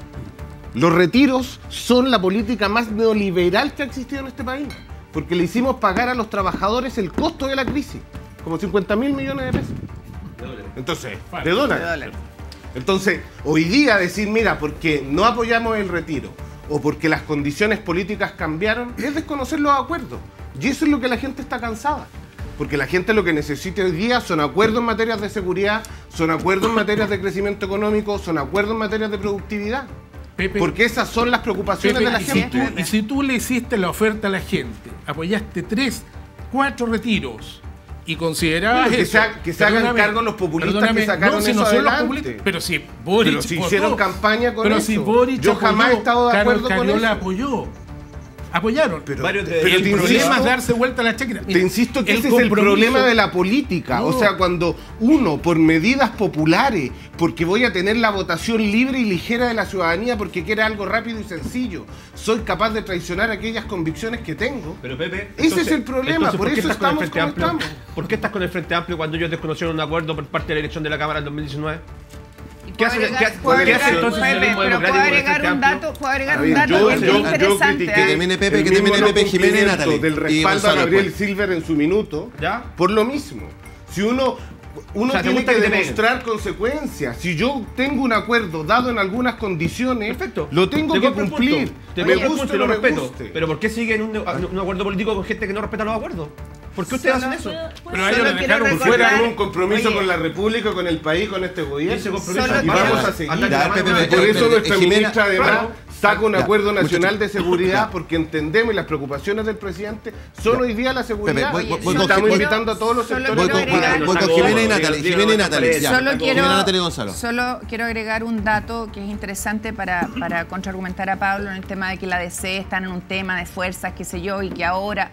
Los retiros son la política más neoliberal que ha existido en este país, porque le hicimos pagar a los trabajadores el costo de la crisis, como cincuenta mil millones de pesos. Entonces, de dólares. Entonces, hoy día decir, mira, porque no apoyamos el retiro o porque las condiciones políticas cambiaron, es desconocer los acuerdos. Y eso es lo que la gente está cansada. Porque la gente lo que necesita hoy día son acuerdos en materias de seguridad, son acuerdos en materias de crecimiento económico, son acuerdos en materias de productividad. Pepe, Porque esas son las preocupaciones Pepe, de la y si gente. tú- y si tú le hiciste la oferta a la gente, apoyaste tres, cuatro retiros y considerabas Bueno, que eso, se ha- que se hagan perdóname, cargo los populistas perdóname, que sacaron no, si eso no son los adelante. populistas, pero si Boric Pero si votó, hicieron campaña con pero eso. si Boric Yo jamás apoyó, he estado de Carol acuerdo con Cariola eso. apoyó. Apoyaron. Pero, Varios de- pero el te problema insisto- es darse vuelta a la chaqueta. Te Mira, insisto que el ese es el compromiso- problema de la política. No. O sea, cuando uno, por medidas populares, porque voy a tener la votación libre y ligera de la ciudadanía porque quiere algo rápido y sencillo, soy capaz de traicionar aquellas convicciones que tengo. Pero Pepe, Ese es el problema, por ¿por qué eso estás con el estamos Frente como Amplio? estamos. ¿Por qué estás con el Frente Amplio cuando ellos desconocieron un acuerdo por parte de la elección de la Cámara en dos mil diecinueve? ¿Qué hace, Puedo qué, agregar- puedo qué agregar- hace entonces el Pepe, socialismo pero puedo democrático del agregar Frente un Amplio? dato, puedo agregar A un ver, dato yo, que es yo- muy yo interesante. critiqué Que ¿eh? termine Pepe, el que termine mismo Pepe, Jimena y cumplimiento Natalie. del Y respaldo a Gonzalo Gabriel después. Silver en su minuto, ¿Ya? por lo mismo. Si uno, uno O sea, ¿te tiene gusta que que te peguen? demostrar consecuencias. Si yo tengo un acuerdo dado en algunas condiciones, Perfecto. lo tengo Te que compro el cumplir. punto. Te Me compro el guste punto o y no lo me respeto. guste. Pero ¿por qué siguen un, un acuerdo político con gente que no respeta los acuerdos? ¿Por qué ustedes hacen eso? Pero a ellos Solo le quiero dejaron recordar- fuera. Fuera un compromiso Oye. con la República, con el país, con este gobierno. Ese compromiso Solo y quiero- vamos a seguir. Anda, Ya, Pepe, Y Pepe, por eso Pepe, nuestra Jimena, ministra además claro. saca un Ya, acuerdo nacional muchachos. de seguridad Ya. porque entendemos y las preocupaciones del presidente son hoy día la seguridad. Pepe, voy- voy- Y voy con- estamos voy- invitando a todos los solo sectores. Voy con, quiero agregar- voy con Jimena y Natalie. Jimena y Natalie. Ya. Solo quiero, Jimena, Natalie y Gonzalo. solo quiero agregar un dato que es interesante para, para contraargumentar a Pablo en el tema de que la D C están en un tema de fuerzas, qué sé yo, y que ahora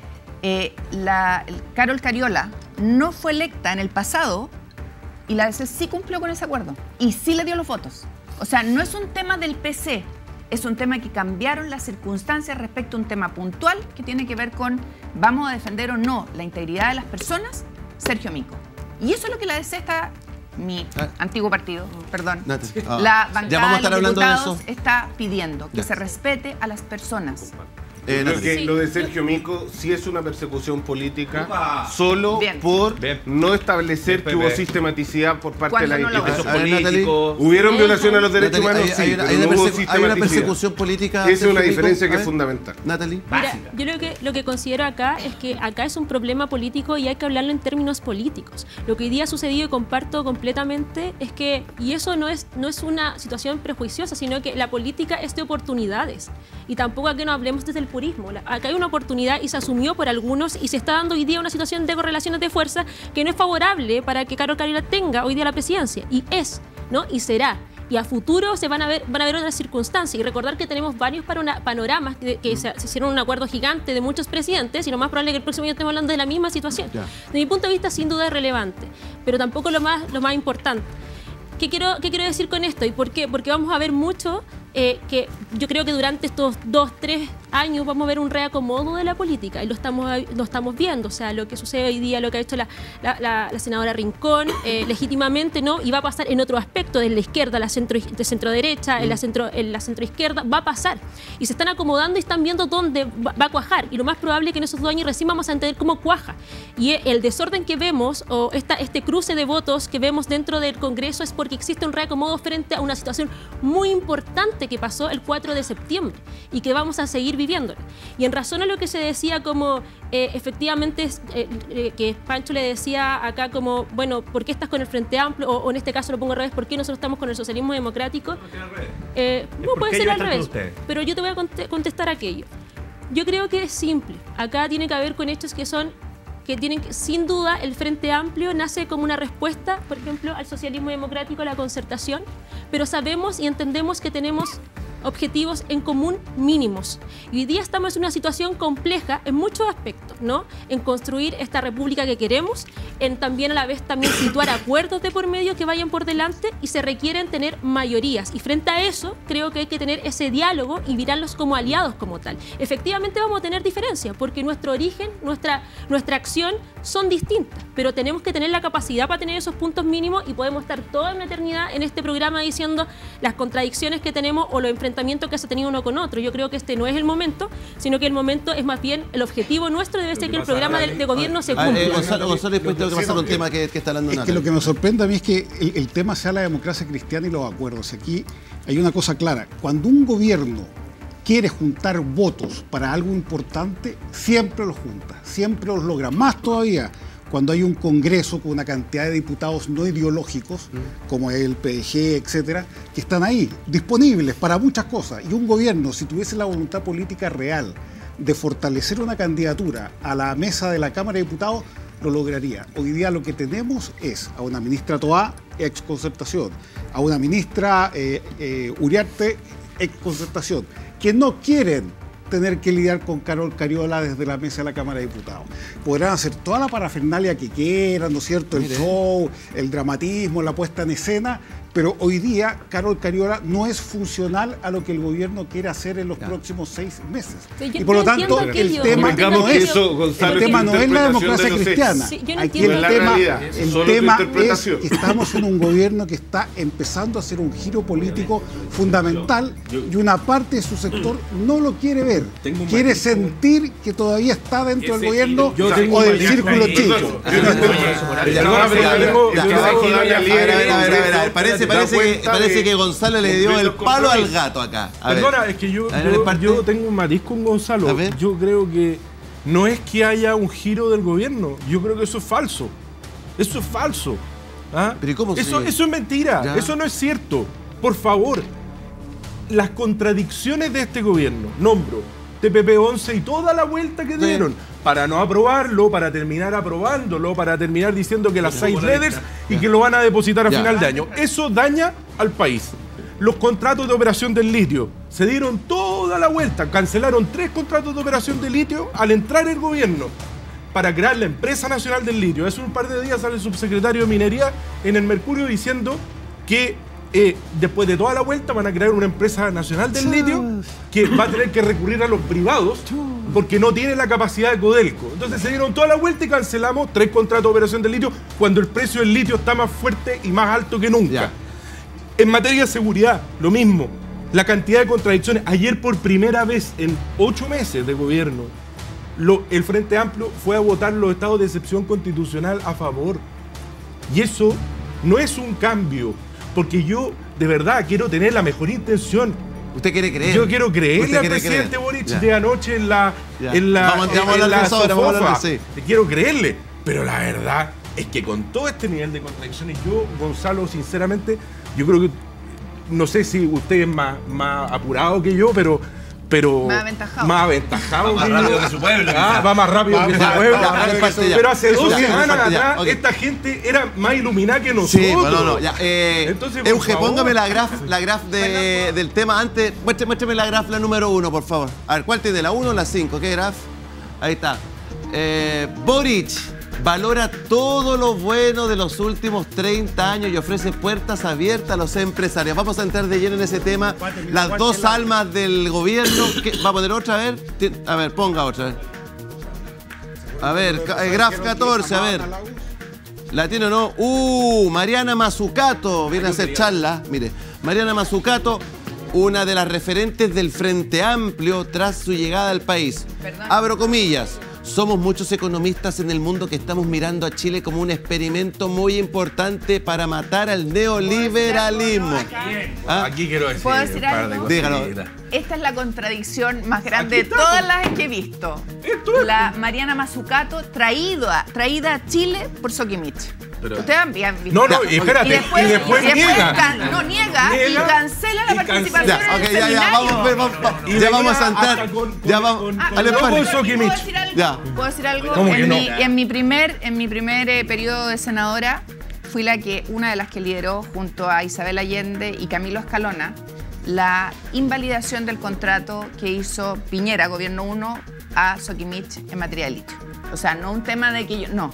eh, la, el Carol Cariola no fue electa en el pasado y la D C sí cumplió con ese acuerdo y sí le dio los votos. O sea, no es un tema del P C, es un tema que cambiaron las circunstancias respecto a un tema puntual que tiene que ver con vamos a defender o no la integridad de las personas, Sergio Mico. Y eso es lo que la D C está mi antiguo partido, perdón, Ah, la bancada ya vamos a estar de los hablando de diputados eso. está pidiendo que Ya. se respete a las personas. Eh, Creo Natalie. que lo de Sergio Mico sí es una persecución política solo Bien. por Bien. no establecer que Bien, hubo bien. sistematicidad por parte de ¿Cuándo las no lo Presos A ver, Natalie. políticos. Hubieron violaciones a los derechos Natalie, humanos, hay, sí, hay una, pero hay una no hubo persecu- hay una sistematicidad. persecución política. Esa es una Sergio diferencia Mico. que A es ver, fundamental. Natalie. Mira, yo lo que, lo que considero acá es que acá es un problema político y hay que hablarlo en términos políticos. Lo que hoy día ha sucedido y comparto completamente es que, y eso no es, no es una situación prejuiciosa, sino que la política es de oportunidades. Y tampoco aquí no hablemos desde el purismo. La- Acá hay una oportunidad y se asumió por algunos y se está dando hoy día una situación de correlaciones de fuerza que no es favorable para que Carol Cariola tenga hoy día la presidencia. Y es, ¿no? Y será. Y a futuro se van a ver, van a ver otras circunstancias. Y recordar que tenemos varios parona- panoramas que, que se, se hicieron un acuerdo gigante de muchos presidentes y lo más probable es que el próximo año estemos hablando de la misma situación. Ya. De mi punto de vista, sin duda es relevante, pero tampoco lo más, lo más importante. ¿Qué quiero, ¿Qué quiero decir con esto? ¿Y por qué? Porque vamos a ver mucho eh, que yo creo que durante estos dos, tres años vamos a ver un reacomodo de la política y lo estamos, lo estamos viendo. O sea, lo que sucede hoy día, lo que ha hecho la, la, la, la senadora Rincón, eh, legítimamente, ¿no? Y va a pasar en otro aspecto, de la izquierda, la centro, de centro derecha, en la centro, en la centro izquierda, va a pasar. Y se están acomodando y están viendo dónde va, va a cuajar. Y lo más probable es que en esos dos años recién vamos a entender cómo cuaja. Y el desorden que vemos, o esta, este cruce de votos que vemos dentro del Congreso, es porque existe un reacomodo frente a una situación muy importante que pasó el cuatro de septiembre y que vamos a seguir viviendo. Y en razón a lo que se decía como, eh, efectivamente, es, eh, eh, que Pancho le decía acá como, bueno, ¿por qué estás con el Frente Amplio? O, o en este caso lo pongo al revés, ¿por qué nosotros estamos con el socialismo democrático? Eh, no, ¿Por puede qué ser yo al estar con revés, ustedes? pero yo te voy a conte- contestar aquello. Yo creo que es simple. Acá tiene que haber con hechos que son que tienen que, sin duda, el Frente Amplio nace como una respuesta, por ejemplo, al socialismo democrático, a la concertación, pero sabemos y entendemos que tenemos objetivos en común mínimos. Y hoy día estamos en una situación compleja en muchos aspectos, ¿no? En construir esta república que queremos, en también a la vez también situar acuerdos de por medio que vayan por delante y se requieren tener mayorías. Y frente a eso, creo que hay que tener ese diálogo y mirarlos como aliados como tal. Efectivamente vamos a tener diferencias, porque nuestro origen, nuestra, nuestra acción son distintas, pero tenemos que tener la capacidad para tener esos puntos mínimos y podemos estar toda una eternidad en este programa diciendo las contradicciones que tenemos o los enfrentamientos que se ha tenido uno con otro. Yo creo que este no es el momento, sino que el momento es más bien el objetivo nuestro debe ser que el programa de, de gobierno se Ah, cumpla. eh, Gonzalo, Gonzalo, después tengo que pasar a un tema que, que está hablando Es que Natalie. lo que me sorprende a mí es que el, el tema sea la democracia cristiana y los acuerdos. Aquí hay una cosa clara. Cuando un gobierno quiere juntar votos para algo importante, siempre los junta, siempre los logra. Más todavía cuando hay un Congreso con una cantidad de diputados no ideológicos, como el P D G, etcétera, que están ahí, disponibles para muchas cosas. Y un gobierno, si tuviese la voluntad política real de fortalecer una candidatura a la mesa de la Cámara de Diputados, lo lograría. Hoy día lo que tenemos es a una ministra Toá, ex concertación, a una ministra eh, eh, Uriarte, ex concertación, que no quieren tener que lidiar con Carol Cariola desde la mesa de la Cámara de Diputados. Podrán hacer toda la parafernalia que quieran, ¿no es cierto? El Mire. show, el dramatismo, la puesta en escena, pero hoy día Carol Cariola no es funcional a lo que el gobierno quiere hacer en los próximos seis meses. Sí, yo y por lo no entiendo tanto, el aquello, tema no entiendo no es, aquello. Gonzalo, el tema no es la democracia interpretación de los cristiana. hechos. Sí, yo no Aquí entiendo. el La tema, realidad, el solo tu tema es interpretación. que estamos en un gobierno que está empezando a hacer un giro político fundamental y una parte de su sector no lo quiere ver. Tengo un Quiere matiz con- sentir que todavía está dentro del Ese gobierno giro- yo tengo o un del matiz círculo ahí. chico. Perdón, Ya, No, ya, pero ya, yo ya, tengo- ya, yo ya, tengo ya, Dani a ver, Libre, a ver, a ver, a ver, Congreso, Parece, da parece, que, cuenta parece de que Gonzalo le dio cumplir el los palo al compromisos. gato acá. A ver. Perdona, es que yo, A ver, yo, parte. yo tengo un matiz con Gonzalo. A ver. Yo creo que no es que haya un giro del gobierno. Yo creo que eso es falso. Eso es falso. ¿Ah? Pero ¿y cómo eso, se- eso es mentira. Ya. Eso no es cierto. Por favor. Las contradicciones de este gobierno. Nombro T P P once y toda la vuelta que Sí. dieron para no aprobarlo, para terminar aprobándolo, para terminar diciendo que las seis leaders y que lo van a depositar a Ya. final de año. Eso daña al país. Los contratos de operación del litio se dieron toda la vuelta, cancelaron tres contratos de operación de litio al entrar el gobierno para crear la empresa nacional del litio. Hace un par de días sale el subsecretario de Minería en el Mercurio diciendo que eh, después de toda la vuelta van a crear una empresa nacional del litio que va a tener que recurrir a los privados porque no tiene la capacidad de Codelco. Entonces se dieron toda la vuelta y cancelamos tres contratos de operación del litio cuando el precio del litio está más fuerte y más alto que nunca. Ya. En materia de seguridad, lo mismo. La cantidad de contradicciones. Ayer por primera vez en ocho meses de gobierno, lo, el Frente Amplio fue a votar los estados de excepción constitucional a favor. Y eso no es un cambio, porque yo de verdad quiero tener la mejor intención. ¿Usted quiere creer? Yo quiero creerle al quiere presidente creer? Boric Ya. de anoche en la, Ya. en la, Vamos- en, vamos a en hablar la de eso ahora, vamos a hablar sofofa. de eso, Quiero creerle, pero la verdad es que con todo este nivel de contradicciones, yo, Gonzalo, sinceramente, yo creo que, no sé si usted es más, más apurado que yo, pero... pero Más aventajado. Más aventajado Va más que rápido yo. que su pueblo, Ah, quizás. va más rápido Va- que su va- pueblo. va- va- parte ya. Pero hace dos Ya, semanas parte ya. atrás, Ok. esta gente era más iluminada que nosotros. Sí, bueno, no, ya. Eh, Entonces, por Euge, favor. póngame la graf, la graf de- del tema antes. Muéstrame, muéstrame la graf, la número uno, por favor. A ver, ¿cuál tiene? ¿La uno o la cinco? ¿Qué graf? Ahí está. Eh, Boric valora todo lo bueno de los últimos treinta años y ofrece puertas abiertas a los empresarios. Vamos a entrar de lleno en ese tema. Las dos almas del gobierno. ¿Qué? ¿Va a poner otra? A ver. Ti- A ver, ponga otra. A ver, a ver ca- eh, graf catorce, a ver. ¿La tiene o no? Uh, Mariana Mazzucato viene a hacer charla. Mire, Mariana Mazzucato, una de las referentes del Frente Amplio tras su llegada al país. Perdón. Abro comillas. Somos muchos economistas en el mundo que estamos mirando a Chile como un experimento muy importante para matar al neoliberalismo. ¿Ah? Aquí quiero decir ¿Puedo decir un par de algo? Dígalo. cositas. Esta es la contradicción más grande Aquí de estamos. todas las que he visto. Esto es- La Mariana Mazzucato traído a- traída a Chile por Sokimich. Pero- Ustedes han han visto. No, no, y espérate, Y después, y después niega. can- no, niega, Niega y cancela la y participación Ya, en el ok, ya, ya, seminario. vamos, a ver, vamos, vamos, Y ya venía vamos a entrar. hasta con- Ya con- vamos. con- Ah, Ale, con- pare. con ¿puedo Sokimich. decir algo? Ya. ¿Puedo decir algo? ¿Cómo que en, no? mi, en mi primer, en mi primer eh, periodo de senadora, fui la que, una de las que lideró junto a Isabel Allende y Camilo Escalona la invalidación del contrato que hizo Piñera, Gobierno uno, a Sokimich en materia de litio. O sea, no un tema de que yo... No.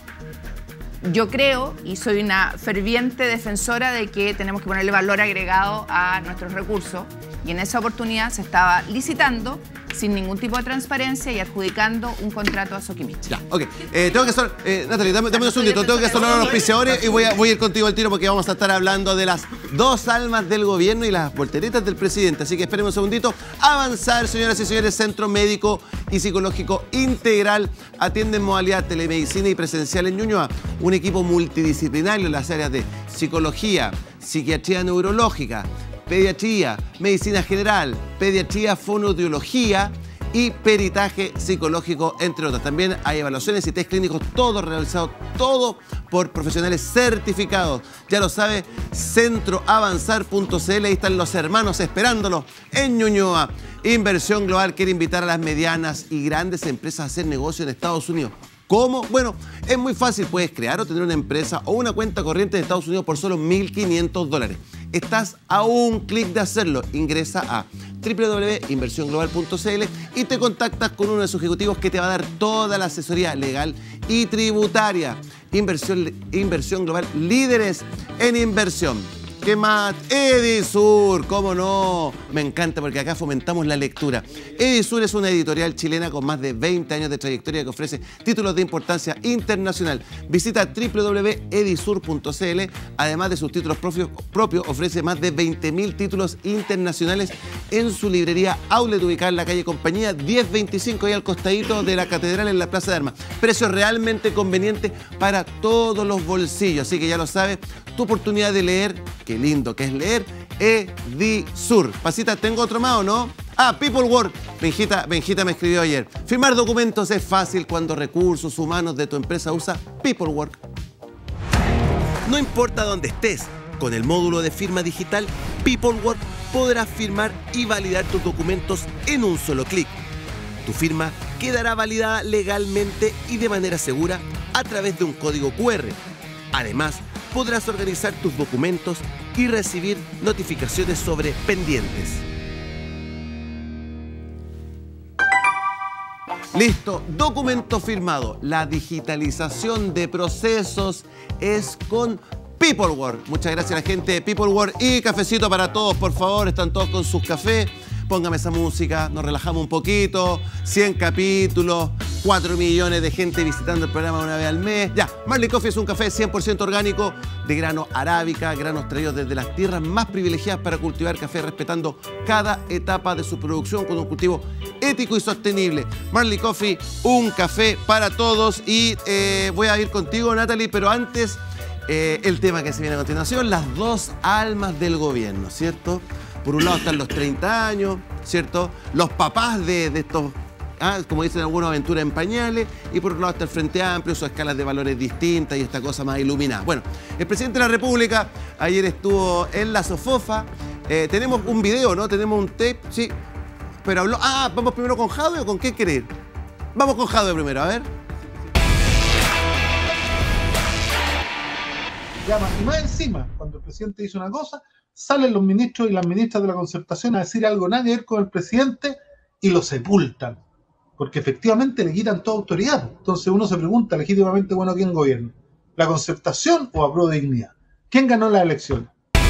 Yo creo y soy una ferviente defensora de que tenemos que ponerle valor agregado a nuestros recursos y en esa oportunidad se estaba licitando sin ningún tipo de transparencia y adjudicando un contrato a Sokimich. Ya, ok. Eh, tengo que sonar, eh, Natalie, dame, dame un segundito. Tengo que sonar a los auspiciadores y voy a, voy a ir contigo al tiro porque vamos a estar hablando de las dos almas del gobierno y las volteretas del presidente. Así que esperemos un segundito. Avanzar, señoras y señores, Centro Médico y Psicológico Integral atiende en modalidad telemedicina y presencial en Ñuñoa. Un equipo multidisciplinario en las áreas de psicología, psiquiatría neurológica, pediatría, medicina general, pediatría, fonoaudiología y peritaje psicológico, entre otras. También hay evaluaciones y test clínicos, todo realizado, todo por profesionales certificados. Ya lo sabe, centro avanzar punto c l, ahí están los hermanos esperándolos en Ñuñoa. Inversión Global quiere invitar a las medianas y grandes empresas a hacer negocio en Estados Unidos. ¿Cómo? Bueno, es muy fácil. Puedes crear o tener una empresa o una cuenta corriente de Estados Unidos por solo mil quinientos dólares. Estás a un clic de hacerlo. Ingresa a w w w punto inversión global punto c l y te contactas con uno de sus ejecutivos que te va a dar toda la asesoría legal y tributaria. Inversión, Inversión Global, líderes en inversión. ¿Qué más? Edisur, ¿cómo no? Me encanta porque acá fomentamos la lectura. Edisur es una editorial chilena con más de veinte años de trayectoria que ofrece títulos de importancia internacional. Visita w w w punto edisur punto c l. Además de sus títulos propios, propios ofrece más de veinte mil títulos internacionales en su librería Outlet, ubicada en la calle Compañía diez veinticinco, ahí al costadito de la Catedral en la Plaza de Armas. Precio realmente conveniente para todos los bolsillos. Así que ya lo sabes, tu oportunidad de leer, qué lindo que es leer, Edisur. Pasita, ¿tengo otro más o no? Ah, People Work. Benjita, Benjita me escribió ayer. Firmar documentos es fácil cuando recursos humanos de tu empresa usa People Work. No importa dónde estés, con el módulo de firma digital People Work podrás firmar y validar tus documentos en un solo clic. Tu firma quedará validada legalmente y de manera segura a través de un código cu erre. Además, podrás organizar tus documentos y recibir notificaciones sobre pendientes. Listo, documento firmado. La digitalización de procesos es con People Work. Muchas gracias a la gente de People Work y cafecito para todos, por favor. Están todos con sus cafés. póngame esa música, nos relajamos un poquito, cien capítulos, cuatro millones de gente visitando el programa una vez al mes. Ya, Marley Coffee es un café cien por ciento orgánico de grano arábica, granos traídos desde las tierras más privilegiadas para cultivar café, respetando cada etapa de su producción con un cultivo ético y sostenible. Marley Coffee, un café para todos. Y eh, voy a ir contigo, Natalie, pero antes, eh, el tema que se viene a continuación, las dos almas del gobierno, ¿cierto? Por un lado están los treinta años, ¿cierto? Los papás de, de estos, ah, como dicen algunos, aventuras en pañales, y por otro lado está el Frente Amplio, sus escalas de valores distintas y esta cosa más iluminada. Bueno, el presidente de la República ayer estuvo en la Sofofa. Eh, tenemos un video, ¿no? Tenemos un tape, sí. Pero habló... Ah, ¿vamos primero con Jadwe o con qué querer? Vamos con Jadwe primero, a ver. Llama. Y más encima, cuando el presidente dice una cosa, salen los ministros y las ministras de la Concertación a decir algo nada que ver con el presidente y lo sepultan. Porque efectivamente le quitan toda autoridad. Entonces uno se pregunta legítimamente, bueno, ¿quién gobierna? ¿La Concertación o Apruebo Dignidad? ¿Quién ganó las elecciones?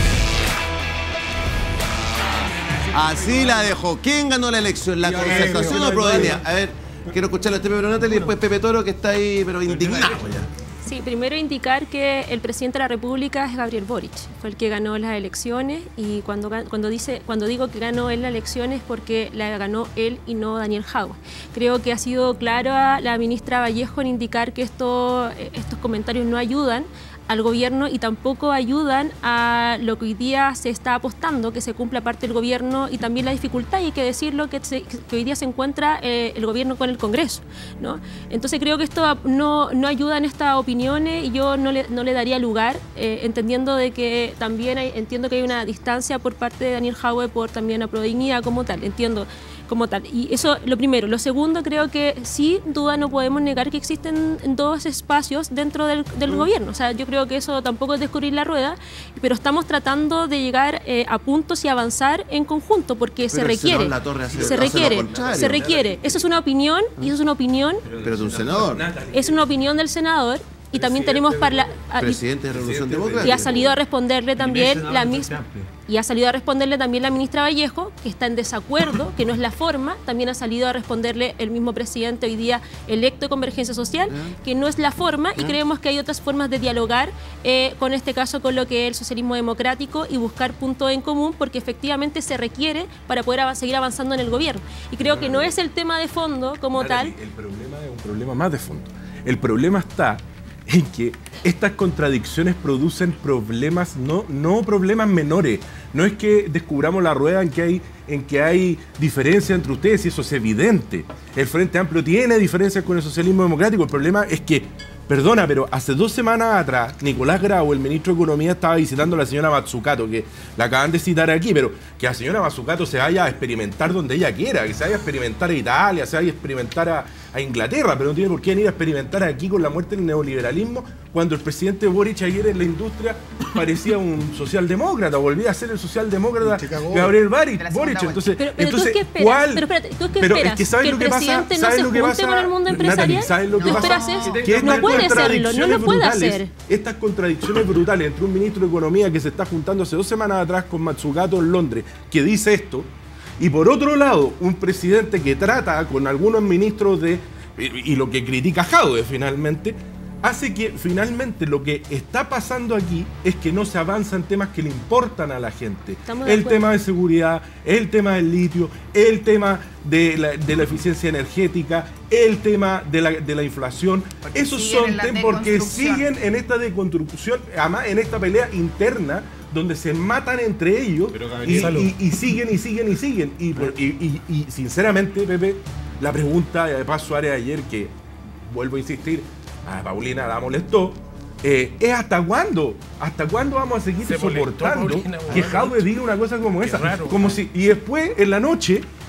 Así la dejó. ¿Quién ganó la elección? ¿La Concertación o Apruebo Dignidad? A ver, quiero escucharlo a este Pepe Natalie y después Pepe Toro, que está ahí, pero indignado ya. Sí, primero indicar que el presidente de la República es Gabriel Boric, fue el que ganó las elecciones, y cuando, cuando, dice, cuando digo que ganó él las elecciones es porque la ganó él y no Daniel Jadwe. Creo que ha sido clara la ministra Vallejo en indicar que esto, estos comentarios no ayudan al gobierno y tampoco ayudan a lo que hoy día se está apostando, que se cumpla parte del gobierno, y también la dificultad, y hay que decirlo, que, se, que hoy día se encuentra eh, el gobierno con el Congreso, ¿no? Entonces creo que esto no, no ayuda en estas opiniones, y yo no le, no le daría lugar, eh, entendiendo de que también hay, entiendo que hay una distancia por parte de Daniel Jadwe por también Apruebo Dignidad como tal, entiendo como tal. Y eso, lo primero. Lo segundo, creo que sin duda no podemos negar que existen dos espacios dentro del, del mm. gobierno. O sea, yo creo que eso tampoco es descubrir la rueda, pero estamos tratando de llegar eh, a puntos y avanzar en conjunto, porque pero se requiere. La torre hace, se requiere, se requiere. Eso es una opinión, y eso es una opinión. Pero de un senador. Es una opinión del senador. Y también tenemos para la, presidente de Revolución Democrática. Y ha salido a responderle también la misma y ha salido a responderle también la ministra Vallejo, que está en desacuerdo, que no es la forma. También ha salido a responderle el mismo presidente hoy día electo de Convergencia Social, que no es la forma, y creemos que hay otras formas de dialogar eh, con este caso, con lo que es el socialismo democrático, y buscar puntos en común, porque efectivamente se requiere para poder av seguir avanzando en el gobierno. Y creo que no es el tema de fondo como tal. El problema es un problema más de fondo. El problema está en que estas contradicciones producen problemas, no, no problemas menores. No es que descubramos la rueda en que hay, en que hay diferencia entre ustedes, y eso es evidente. El Frente Amplio tiene diferencias con el socialismo democrático. El problema es que, perdona, pero hace dos semanas atrás, Nicolás Grau, el ministro de Economía, estaba visitando a la señora Mazzucato, que la acaban de citar aquí, pero que la señora Mazzucato se vaya a experimentar donde ella quiera, que se vaya a experimentar a Italia, se vaya a experimentar a, a Inglaterra, pero no tiene por qué venir a experimentar aquí con la muerte del neoliberalismo, cuando el presidente Boric ayer en la industria parecía un socialdemócrata, volvía a ser el socialdemócrata Gabriel Boric. Boric. Entonces, pero, pero entonces ¿tú qué esperas? ¿cuál? Pero espérate, ¿tú qué pero esperas? Es que ¿sabes ¿Que lo que el pasa? presidente no ¿Sabes se lo que junte pasa? con el mundo empresarial? Natalie, ¿sabes lo que ¿Tú pasa? esperas eso? Que No puede serlo, no lo puede brutales, hacer. Estas contradicciones brutales entre un ministro de Economía que se está juntando hace dos semanas atrás con Mazzucato en Londres, que dice esto, y por otro lado, un presidente que trata con algunos ministros de, y, y lo que critica Jadwe finalmente, hace que finalmente lo que está pasando aquí es que no se avanza en temas que le importan a la gente. El tema de seguridad, el tema del litio, el tema de la, de la eficiencia energética, el tema de la, de la inflación. Porque esos son temas porque siguen en esta deconstrucción, además en esta pelea interna, donde se matan entre ellos y, y, y siguen y siguen y siguen. Y, y, y, y sinceramente, Pepe, la pregunta de Paz Suárez ayer, que vuelvo a insistir, a Paulina la molestó, eh, es hasta cuándo, hasta cuándo vamos a seguir se soportando Paulina, que Jadwe diga una cosa como esa, como si, y después en la noche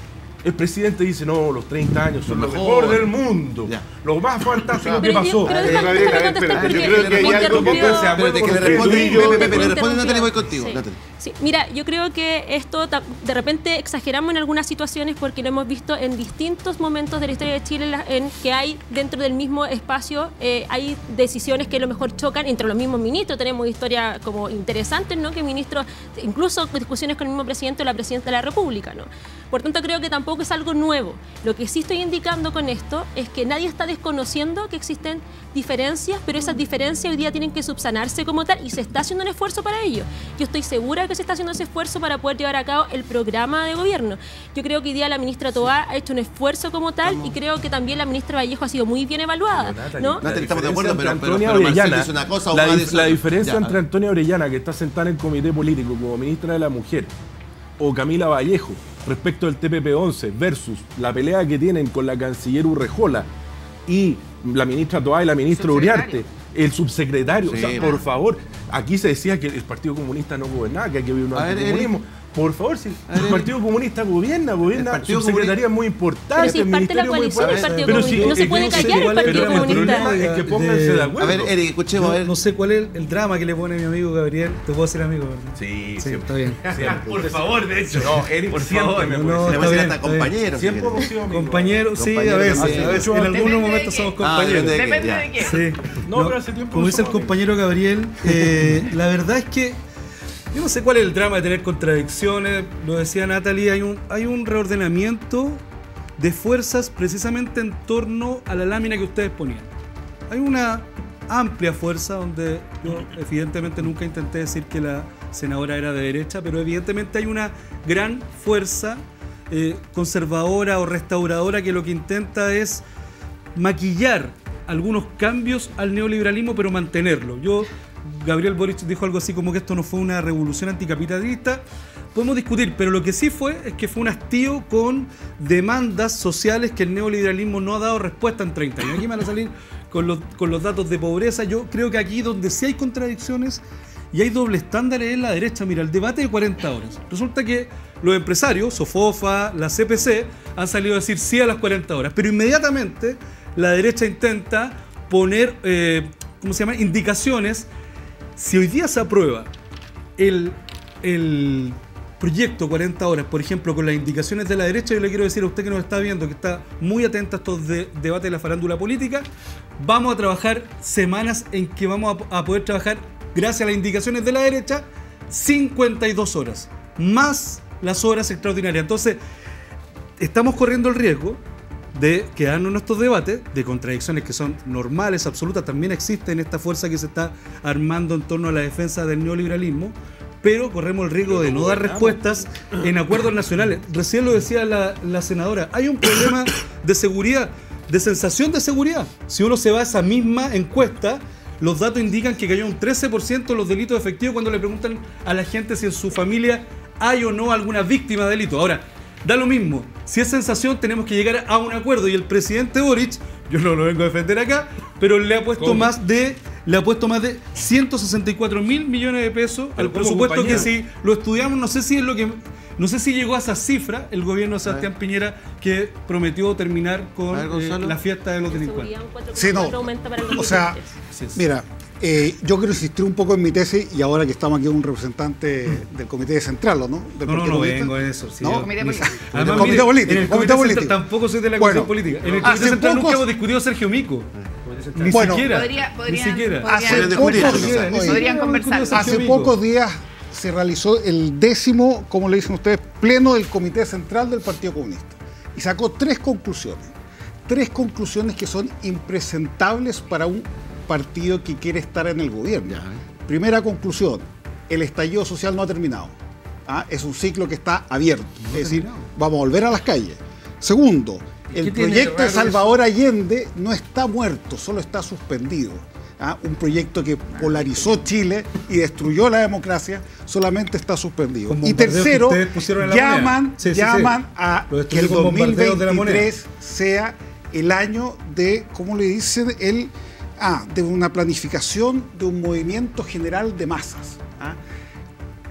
El presidente dice, no, los treinta años son lo mejor, mejor del mundo. Ya. Lo más fantástico que pasó. Pero deja, Gabriela, déjame contestar porque yo creo que hay algo que Espérate, que le responde yo. Pepe, le responde Natalie, voy contigo. Sí. Sí, mira, yo creo que esto de repente exageramos en algunas situaciones porque lo hemos visto en distintos momentos de la historia de Chile en que hay dentro del mismo espacio, eh, hay decisiones que a lo mejor chocan entre los mismos ministros. Tenemos historias como interesantes, ¿no? Que ministros, incluso discusiones con el mismo presidente o la presidenta de la República, ¿no? Por tanto, creo que tampoco es algo nuevo. Lo que sí estoy indicando con esto es que nadie está desconociendo que existen diferencias, pero esas diferencias hoy día tienen que subsanarse como tal y se está haciendo un esfuerzo para ello. Yo estoy segura que se está haciendo ese esfuerzo para poder llevar a cabo el programa de gobierno. Yo creo que hoy día la ministra Toá ha hecho un esfuerzo como tal Estamos. y creo que también la ministra Vallejo ha sido muy bien evaluada. No, Natalie, estamos de acuerdo, pero, pero, pero Orellana, dice una cosa, la, dif la diferencia ya, entre Antonia Orellana, que está sentada en el comité político como ministra de la Mujer, o Camila Vallejo, respecto del T P P once, versus la pelea que tienen con la canciller Urrejola y la ministra Toá y la ministra Uriarte, el subsecretario, sí, o sea, por favor, aquí se decía que el Partido Comunista no gobernaba, que aquí había un anticomunismo. Por favor, si el Partido Comunista gobierna, gobierna, subsecretaría es muy importante. Pero si es parte de la coalición del Partido Comunista, no se puede callar el Partido Comunista. El problema es que pónganse de acuerdo. A ver, Eric, escuchemos. No, no sé cuál es el drama que le pone mi amigo Gabriel. Te puedo decir amigo, ¿verdad? Sí, sí, está bien. Por favor, de hecho. No, Eric, por favor. Le voy a decir hasta compañero. Siempre hemos sido amigos. Compañero, sí, a veces. En algunos momentos somos compañeros. Depende de qué. Sí. No, pero hace tiempo. Como dice el compañero Gabriel, la verdad es que yo no sé cuál es el drama de tener contradicciones, lo decía Natalie, hay un, hay un reordenamiento de fuerzas precisamente en torno a la lámina que ustedes ponían. Hay una amplia fuerza donde yo evidentemente nunca intenté decir que la senadora era de derecha, pero evidentemente hay una gran fuerza eh, conservadora o restauradora que lo que intenta es maquillar algunos cambios al neoliberalismo, pero mantenerlo. Yo... Gabriel Boric dijo algo así como que esto no fue una revolución anticapitalista. Podemos discutir, pero lo que sí fue es que fue un hastío con demandas sociales que el neoliberalismo no ha dado respuesta en treinta años. Aquí me van a salir con los, con los datos de pobreza. Yo creo que aquí donde sí hay contradicciones y hay doble estándar es en la derecha. Mira, el debate de cuarenta horas. Resulta que los empresarios, Sofofa, la C P C, han salido a decir sí a las cuarenta horas, pero inmediatamente la derecha intenta poner, eh, ¿cómo se llama?, indicaciones. Si hoy día se aprueba el, el proyecto cuarenta horas, por ejemplo, con las indicaciones de la derecha, yo le quiero decir a usted que nos está viendo, que está muy atenta a estos de, debates de la farándula política, vamos a trabajar semanas en que vamos a, a poder trabajar, gracias a las indicaciones de la derecha, cincuenta y dos horas, más las horas extraordinarias. Entonces, estamos corriendo el riesgo de quedarnos en nuestros debates, de contradicciones que son normales, absolutas, también existe en esta fuerza que se está armando en torno a la defensa del neoliberalismo, pero corremos el riesgo de no dar respuestas en acuerdos nacionales. Recién lo decía la, la senadora, hay un problema de seguridad, de sensación de seguridad. Si uno se va a esa misma encuesta, los datos indican que cayó un trece por ciento los delitos efectivos cuando le preguntan a la gente si en su familia hay o no alguna víctima de delito. Ahora, da lo mismo, si es sensación tenemos que llegar a un acuerdo y el presidente Boric, yo no lo vengo a defender acá, pero le ha puesto ¿Cómo? más de le ha puesto más de ciento sesenta y cuatro mil millones de pesos al presupuesto compañía? Que si lo estudiamos, no sé si es lo que no sé si llegó a esa cifra el gobierno de Sebastián Piñera que prometió terminar con ver, eh, la fiesta de los delincuentes. Sí, no, o sea, mira, Eh, yo quiero insistir un poco en mi tesis y ahora que estamos aquí un representante del Comité Central, ¿no? Del no, no, no vengo de eso. Sí, ¿no? Yo, comité ni, político. Además, comité mire, político. En el comité Comité político. Central tampoco soy de la Comisión bueno, Política. En el Comité Central pocos, nunca hemos discutido Sergio Mico. Ni bueno, siquiera. Podría, podrían, ni siquiera. Podrían, hace pocos días, oye, podrían conversar. Hace pocos días se realizó el décimo, como le dicen ustedes, pleno del Comité Central del Partido Comunista. Y sacó tres conclusiones. Tres conclusiones que son impresentables para un partido que quiere estar en el gobierno. Ya, ¿eh? Primera conclusión, el estallido social no ha terminado. ¿Ah? Es un ciclo que está abierto. No es decir, terminado. Vamos a volver a las calles. Segundo, el proyecto de Salvador eso? Allende no está muerto, solo está suspendido. ¿Ah? Un proyecto que polarizó Chile y destruyó la democracia, solamente está suspendido. Y tercero, llaman, sí, sí, llaman sí. a que el dos mil veintitrés sea el año de, ¿cómo le dicen? El... Ah, de una planificación de un movimiento general de masas. ¿Ah?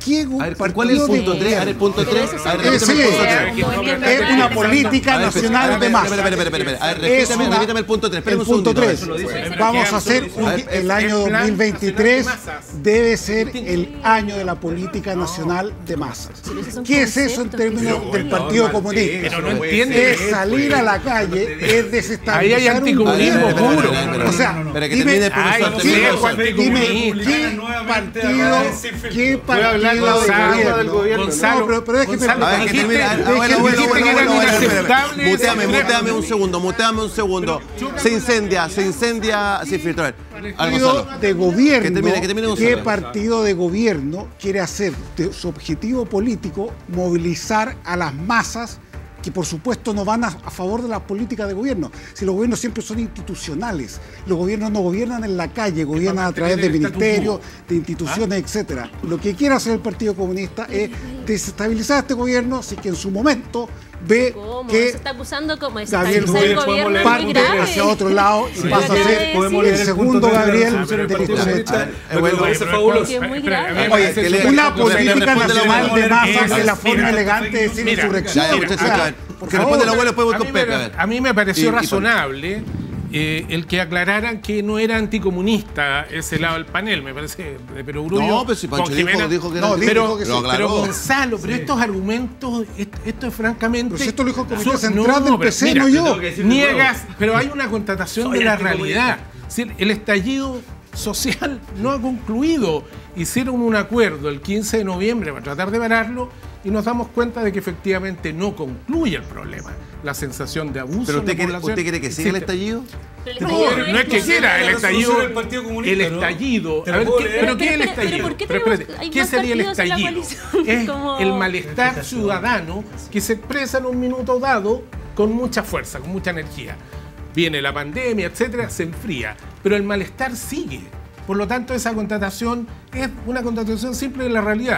¿Qué un A ver, partido ¿cuál es el punto de tres? A ver, el punto tres. A ver, Eh, repítame sí, el punto tres. es una política A ver, nacional espera, de espera, masas. espera, espera, espera. A ver, Es repítame, una- repítame el punto tres. El punto tres. Vamos a hacer un- A ver, el año dos mil veintitrés debe ser el año de la política nacional de masas. ¿Qué es eso en términos del Partido Comunista? Pero no entiende. Es salir a la calle, es desestabilizar. Ahí hay un anticomunismo gobierno. puro. O sea, Espera, que dime, termine el profesor. ay, termine el sí, profesor. dime qué partido, qué partido Gonzalo, de del gobierno. Gonzalo, No, pero, pero déjeme Gonzalo, A ver, que dijiste- termine. A ver, dijiste abuelo, abuelo, que abuelo, eran abuelo, abuelo, espera, espera. inaceptables Muteame, extremos. muteame un segundo, muteame un segundo. Se incendia, se incendia. Sí, filtro, a ver. A ver, Gonzalo. partido de gobierno, Que termine, que termine Gonzalo. ¿qué partido de gobierno quiere hacer de su objetivo político movilizar a las masas que por supuesto no van a, a favor de la política de gobierno? Si los gobiernos siempre son institucionales, los gobiernos no gobiernan en la calle, gobiernan a través de ministerios, de instituciones, etcétera. Lo que quiere hacer el Partido Comunista es desestabilizar este gobierno, así que en su momento ve ¿Cómo? que Se está acusando como de Gabriel desestabilizar el Boric gobierno, es muy parte grave. hacia otro lado y Sí. pasa a Acaba de ser decir. el segundo Gabriel de la izquierda. Eh, bueno, Oye, ese pero fabuloso. Que es muy Espera, grave. a mí me Oye, parece que le- súper- Una Responde la política abuela. nacional de masas Es- es la forma mira, elegante de decir mira, insurrección. Ya, ya, muchachos, O sea, a ver, por que favor. responde el abuelo, después voy A con mí, Pepe. me, A ver. a mí me pareció Y- y- razonable eh, el que aclararan que no era anticomunista ese lado del panel, me parece de perogrullo. No, pero si Pancho con dijo- Jimena. dijo que era No, anti- pero, dijo que sí. lo pero aclaró. Gonzalo, pero estos argumentos, esto, esto es francamente. Pero si esto lo dijo el Comité son- Central del pero P C, mira, no yo. Niegas, pero hay una constatación Soy de la anticomunista. realidad. Es decir, el estallido social no ha concluido. Hicieron un acuerdo el quince de noviembre para tratar de pararlo y nos damos cuenta de que efectivamente no concluye el problema. La sensación de abuso. ¿Pero en la usted quiere, población usted quiere que siga el existe. estallido? Pero el No, estallido no es que quiera, el la estallido. resolución del Partido Comunista, El ¿no? estallido. Te A lo ver, puedo ¿qué- leer. ¿pero qué es el Pero, pero, estallido? ¿por qué Pero tenemos- espérate, hay ¿qué más sería el partidos en la estallido? coalición? Es Como- el malestar ciudadano que se expresa en un minuto dado con mucha fuerza, con mucha energía. Viene la pandemia, etcétera, se enfría, pero el malestar sigue. Por lo tanto, esa contratación es una contratación simple de la realidad.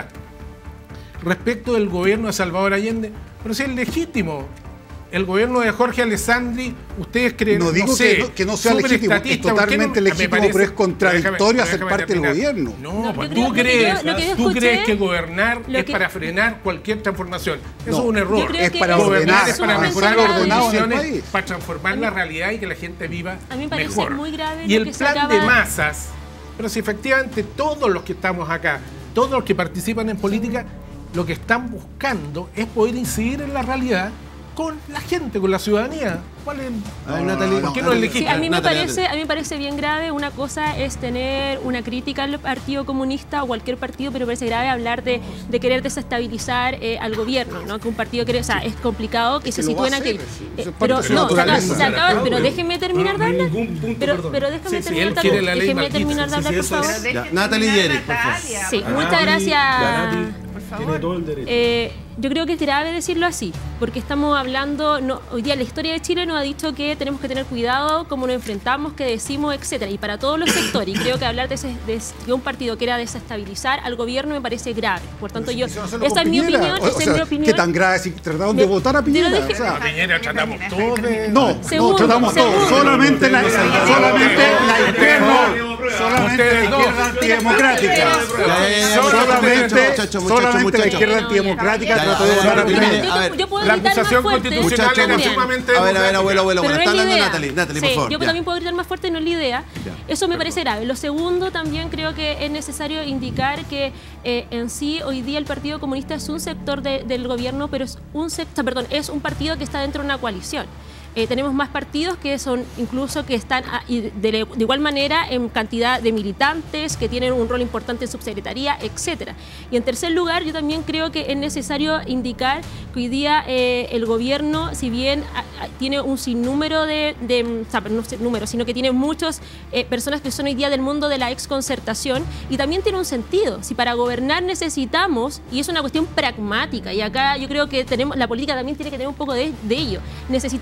Respecto del gobierno de Salvador Allende, pero si es legítimo. El gobierno de Jorge Alessandri, ustedes creen, No digo sé, que, no, que no sea súper legítimo, es estatista, ¿por qué no? totalmente Me legítimo, parece- pero es contradictorio déjame- hacer déjame parte del terminar. gobierno. No, No, pues yo tú creo- lo que crees, yo- lo que yo tú escuché- crees que gobernar lo es que- para frenar cualquier transformación. Eso No, es un error. yo creo Es que para es ordenar, es para sumamente mejorar grave. las ordenado en el condiciones, país. para transformar la realidad y que la gente viva A mí me parece mejor. muy grave Y lo el que se plan acaba de de- masas, pero si efectivamente todos los que estamos acá, todos los que participan en política, lo que están buscando es poder incidir en la realidad con la gente, con la ciudadanía. ¿Cuál es? A ver, Natalie, ¿Por qué no es Sí, legítimo? a mí me Natalia, parece, a mí me parece bien grave. Una cosa es tener una crítica al Partido Comunista o cualquier partido, pero me parece grave hablar de, de querer desestabilizar eh, al gobierno, ¿no? Que un partido quiere, o sea, es complicado que Es se que lo va sitúen a aquí. hacer, sí. Eh, Eso es pero parte de su no, se acaba, naturaleza. se acaba- pero déjenme terminar de hablar. ningún punto, Pero, perdón. pero déjame Sí, sí, terminar él de quiere hablar. la ley Déjenme Malquita. terminar de Sí, hablar, sí, por eso es. favor. Ya, Déjenme Natalie terminar, Yerick, por favor. Natalia, Sí, por muchas favor. gracias. Por Tiene favor. todo el derecho. Eh, yo creo que es grave decirlo así, porque estamos hablando, no, hoy día la historia de Chile nos ha dicho que tenemos que tener cuidado cómo nos enfrentamos, qué decimos, etcétera, y para todos los sectores, y creo que hablar de, ese, de, de un partido que era desestabilizar al gobierno me parece grave. Por tanto, yo, Quisieron hacerlo esa es con mi Piñera. opinión, O- o esa es sea, mi opinión. ¿qué tan grave si trataron de Me- votar a pero Piñera? deje- O sea, A Piñera tratamos Termina, todos de... termina. no, Segundo, no, tratamos todo. segundo. Solamente la, solamente la izquierda, solamente la Ustedes dos. izquierda antidemocrática. Ya, ya, ya, ya, Solamente, muchachos, muchachos, solamente la muchachos. izquierda antidemocrática Ya, ya, trató de a ver, votar a a ver, Piñera. termine. Yo, A te- ver, yo puedo la gritar más acusación fuerte. constitucional Muchachos, era muchachos. sumamente A ver, a ver, democrática. abuelo, abuelo, Pero bueno, no está es la hablando idea. Natalie. Natalie, Sí, por favor. yo ya. también puedo gritar más fuerte, no es la idea. Eso me parece grave. Lo segundo, también creo que es necesario indicar que eh, en sí hoy día el Partido Comunista es un sector de- del gobierno, pero es un sector, perdón, es un partido que está dentro de una coalición. Eh, tenemos más partidos que son incluso que están a- y de, de igual manera en cantidad de militantes, que tienen un rol importante en subsecretaría, etcétera. Y en tercer lugar, yo también creo que es necesario indicar que hoy día eh, el gobierno, si bien a- a- tiene un sinnúmero de, de o sea, no sé, números, sino que tiene muchas personas que son hoy día del mundo de la exconcertación, y también tiene un sentido. Si para gobernar necesitamos, y es una cuestión pragmática, y acá yo creo que tenemos la política también tiene que tener un poco de, de ello, necesitamos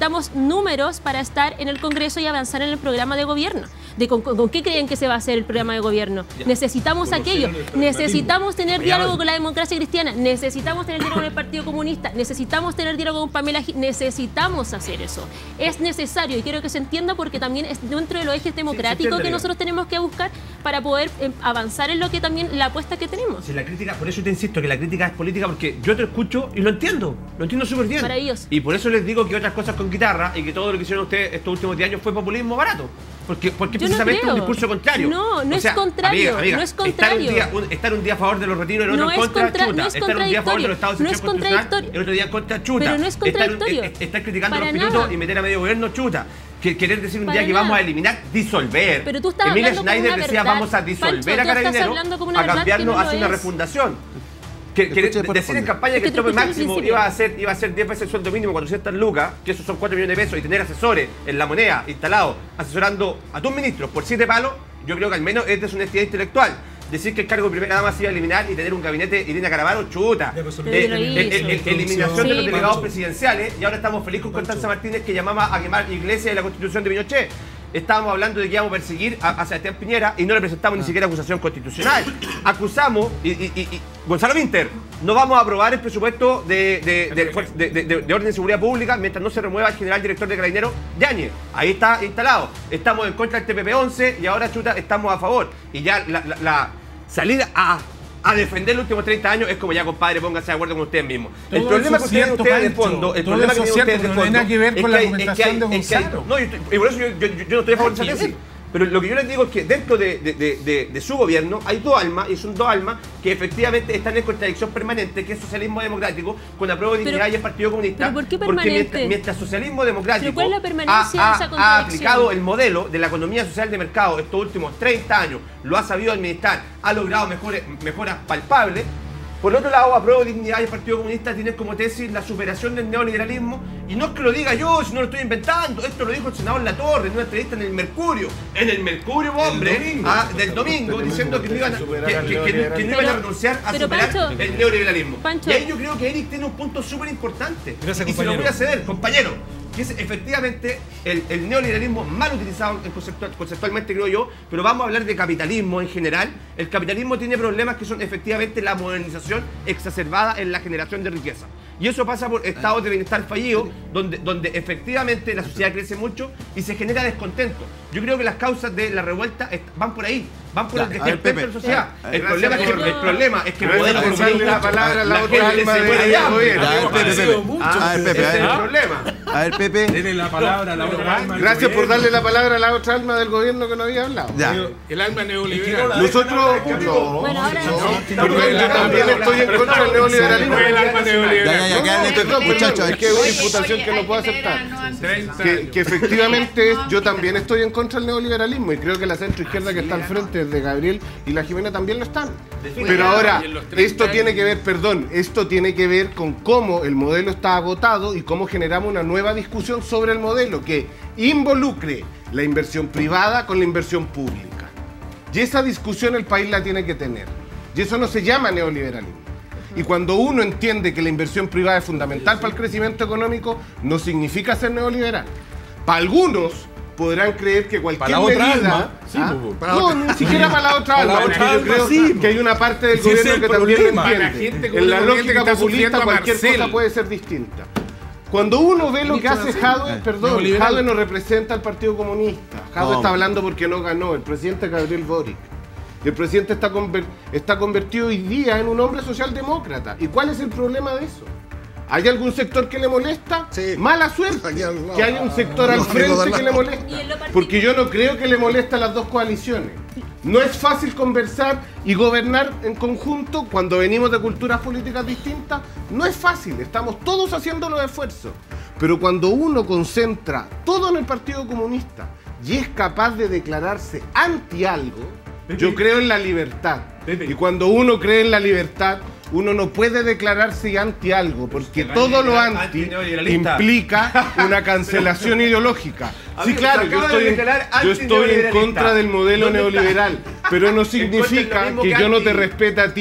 números para estar en el Congreso y avanzar en el programa de gobierno. De con, con, ¿Con qué creen que se va a hacer el programa de gobierno? Ya. Necesitamos Como aquello. Necesitamos tener ya diálogo con la democracia cristiana. Necesitamos tener diálogo con el Partido Comunista. Necesitamos tener diálogo con Pamela Giles. Necesitamos hacer eso. Es necesario y quiero que se entienda porque también es dentro de los ejes democráticos sí, que nosotros tenemos que buscar para poder eh, avanzar en lo que también la apuesta que tenemos. Si la crítica, por eso te insisto que la crítica es política porque yo te escucho y lo entiendo. Lo entiendo súper bien. Maravilloso. Y por eso les digo que otras cosas con guitarra y que todo lo que hicieron ustedes estos últimos diez años fue populismo barato. Porque, porque precisamente no un discurso contrario. No, no o sea, es contrario. Amiga, amiga, no es contrario. Estar un, día, un, estar un día a favor de los retiros y el otro no en contra, contra, chuta. No es estar un día a favor de los estados de no excepción constitucional, el otro día en contra, chuta. Pero no es contradictorio. Estar, estar criticando Para los pilotos nada. y meter a medio gobierno, chuta. Que querer decir un Para día que nada. vamos a eliminar, disolver. Pero tú estás Emilia hablando como Schneider una decía verdad. vamos a disolver Pancho, a tú estás Carabineros, hablando como una a verdad cambiarnos que no hacia lo una es. refundación. Que, que Escucha, por decir en favor. campaña Es que que el tope te escuché al máximo principio. iba a ser iba a ser diez veces el sueldo mínimo, cuatrocientas lucas, que esos son cuatro millones de pesos, y tener asesores en la moneda instalados asesorando a tus ministros por siete palos, yo creo que al menos es deshonestidad intelectual. Decir que el cargo de primera dama se iba a eliminar y tener un gabinete Irina Caravaro, chuta. Eh, eh, eh, eh, eliminación Sí, de los delegados Pancho. presidenciales, y ahora estamos felices con Constanza Martínez que llamaba a quemar Iglesia y la Constitución de Pinochet. Estábamos hablando de que íbamos a perseguir a, a Sebastián Piñera y no le presentamos ni siquiera acusación constitucional. Acusamos, y, y, y, y Gonzalo Winter, no vamos a aprobar el presupuesto de, de, de, de, de, de, de orden de seguridad pública mientras no se remueva el general director de Carabineros, Yáñez. Ahí está instalado. Estamos en contra del T P P once y ahora, chuta, estamos a favor. Y ya la, la, la salida a... a defender los últimos treinta años es como ya, compadre, pónganse de acuerdo con ustedes mismos. Todo El problema eso que tienen cierto, ustedes de Pancho. fondo, el Todo problema que eso tienen cierto, ustedes de pero no fondo, tiene nada que ver es con que la hay- es que argumentación hay- de es que hay- Gonzalo. No, yo estoy- y por eso yo, yo- yo no estoy a favor de esa tesis. Pero lo que yo les digo es que dentro de, de- de- de- de su gobierno hay dos almas, y son dos almas que efectivamente están en contradicción permanente, que es socialismo democrático con la prueba de dignidad Pero- y el Partido Comunista. ¿pero por qué Porque permanente? mientras, mientras socialismo democrático ¿Pero cuál es la permanencia ha, de esa ha- ha contradicción? aplicado el modelo de la economía social de mercado estos últimos treinta años, lo ha sabido administrar, ha logrado mejores, mejoras palpables. Por otro lado, Apruebo Dignidad y el Partido Comunista tienen como tesis la superación del neoliberalismo, y no es que lo diga yo, si no lo estoy inventando, esto lo dijo el senador Latorre en una entrevista en el Mercurio, en el Mercurio, hombre, domingo. ah, del domingo, diciendo que no iban a, que, que- que- que no iban a Pero- renunciar a pero, superar Pancho, el neoliberalismo. Pancho. Y ahí yo creo que Eric tiene un punto súper importante, Gracias, y se lo compañero. voy a ceder, compañero, que es efectivamente el, el neoliberalismo mal utilizado en conceptual- conceptualmente, creo yo, pero vamos a hablar de capitalismo en general. El capitalismo tiene problemas que son efectivamente la modernización exacerbada en la generación de riqueza. Y eso pasa por estados de bienestar fallidos, donde, donde efectivamente la sociedad crece mucho y se genera descontento. Yo creo que las causas de la revuelta est- van por ahí, van por Ya, el a ver, descontento de Pepe. la sociedad. A ver, El problema, es que, por- el problema es que el Gracias modelo por darle comunista, la palabra a la otra gente alma se de- muere de del hambre. gobierno. Ya, a ver, Pepe, Pepe. Ah, A ver, Pepe, ese a es el ver. problema. A ver, Pepe. Denle la palabra a la otra alma. del Gracias por gobierno. darle la palabra a la otra alma del gobierno que no había hablado. Ya. El alma neoliberal. Nosotros, no, Bueno, ahora porque yo también estoy en contra del neoliberalismo. El alma neoliberal. Ya, ya, ya, No, quédale, no, perdón, muchachos. es que es una imputación que no puedo aceptar. Que, que efectivamente es- yo también estoy en contra del neoliberalismo, y creo que la centroizquierda que está al frente de Gabriel y la Jimena también lo están. Pero ahora, esto tiene que ver, perdón, esto tiene que ver con cómo el modelo está agotado y cómo generamos una nueva discusión sobre el modelo que involucre la inversión privada con la inversión pública. Y esa discusión el país la tiene que tener. Y eso no se llama neoliberalismo. Y cuando uno entiende que la inversión privada es fundamental para el crecimiento económico, no significa ser neoliberal. Para algunos podrán creer que cualquier Para la otra medida... alma, sí, ¿ah? pues, para no, otra- ni siquiera para la otra Para la alma, otra porque yo alma, creo sí, que hay una parte del si ese es gobierno el que también lo problema. entiende. La gente como En la el gobierno lógica que está populista sufriendo a cualquier Marcel. cosa puede ser distinta. Cuando uno ve lo que hace Jadwe, perdón, neoliberal. Jadwe no representa al Partido Comunista. Jadwe ¿Cómo? está hablando porque no ganó, el presidente Gabriel Boric. El presidente está, conver- está convertido hoy día en un hombre socialdemócrata. ¿Y cuál es el problema de eso? ¿Hay algún sector que le molesta? Sí. Mala suerte Aquí al lado. que haya un sector al Los amigos frente de que le al lado. molesta. Y en lo particular- Porque yo no creo que le molesta a las dos coaliciones. No es fácil conversar y gobernar en conjunto cuando venimos de culturas políticas distintas. No es fácil, estamos todos haciendo los esfuerzos. Pero cuando uno concentra todo en el Partido Comunista y es capaz de declararse anti algo, yo creo en la libertad. Pepe. Y cuando uno cree en la libertad, uno no puede declararse anti algo, porque Te todo van a lo declarar anti antineoliberalista. implica una cancelación ideológica. Sí, Amigo, claro, se yo acaba de estoy, en, declarar yo estoy en antineoliberalista. contra del modelo ¿Dónde está? neoliberal, pero no En contra del significa mismo que que yo no te anti. respete a ti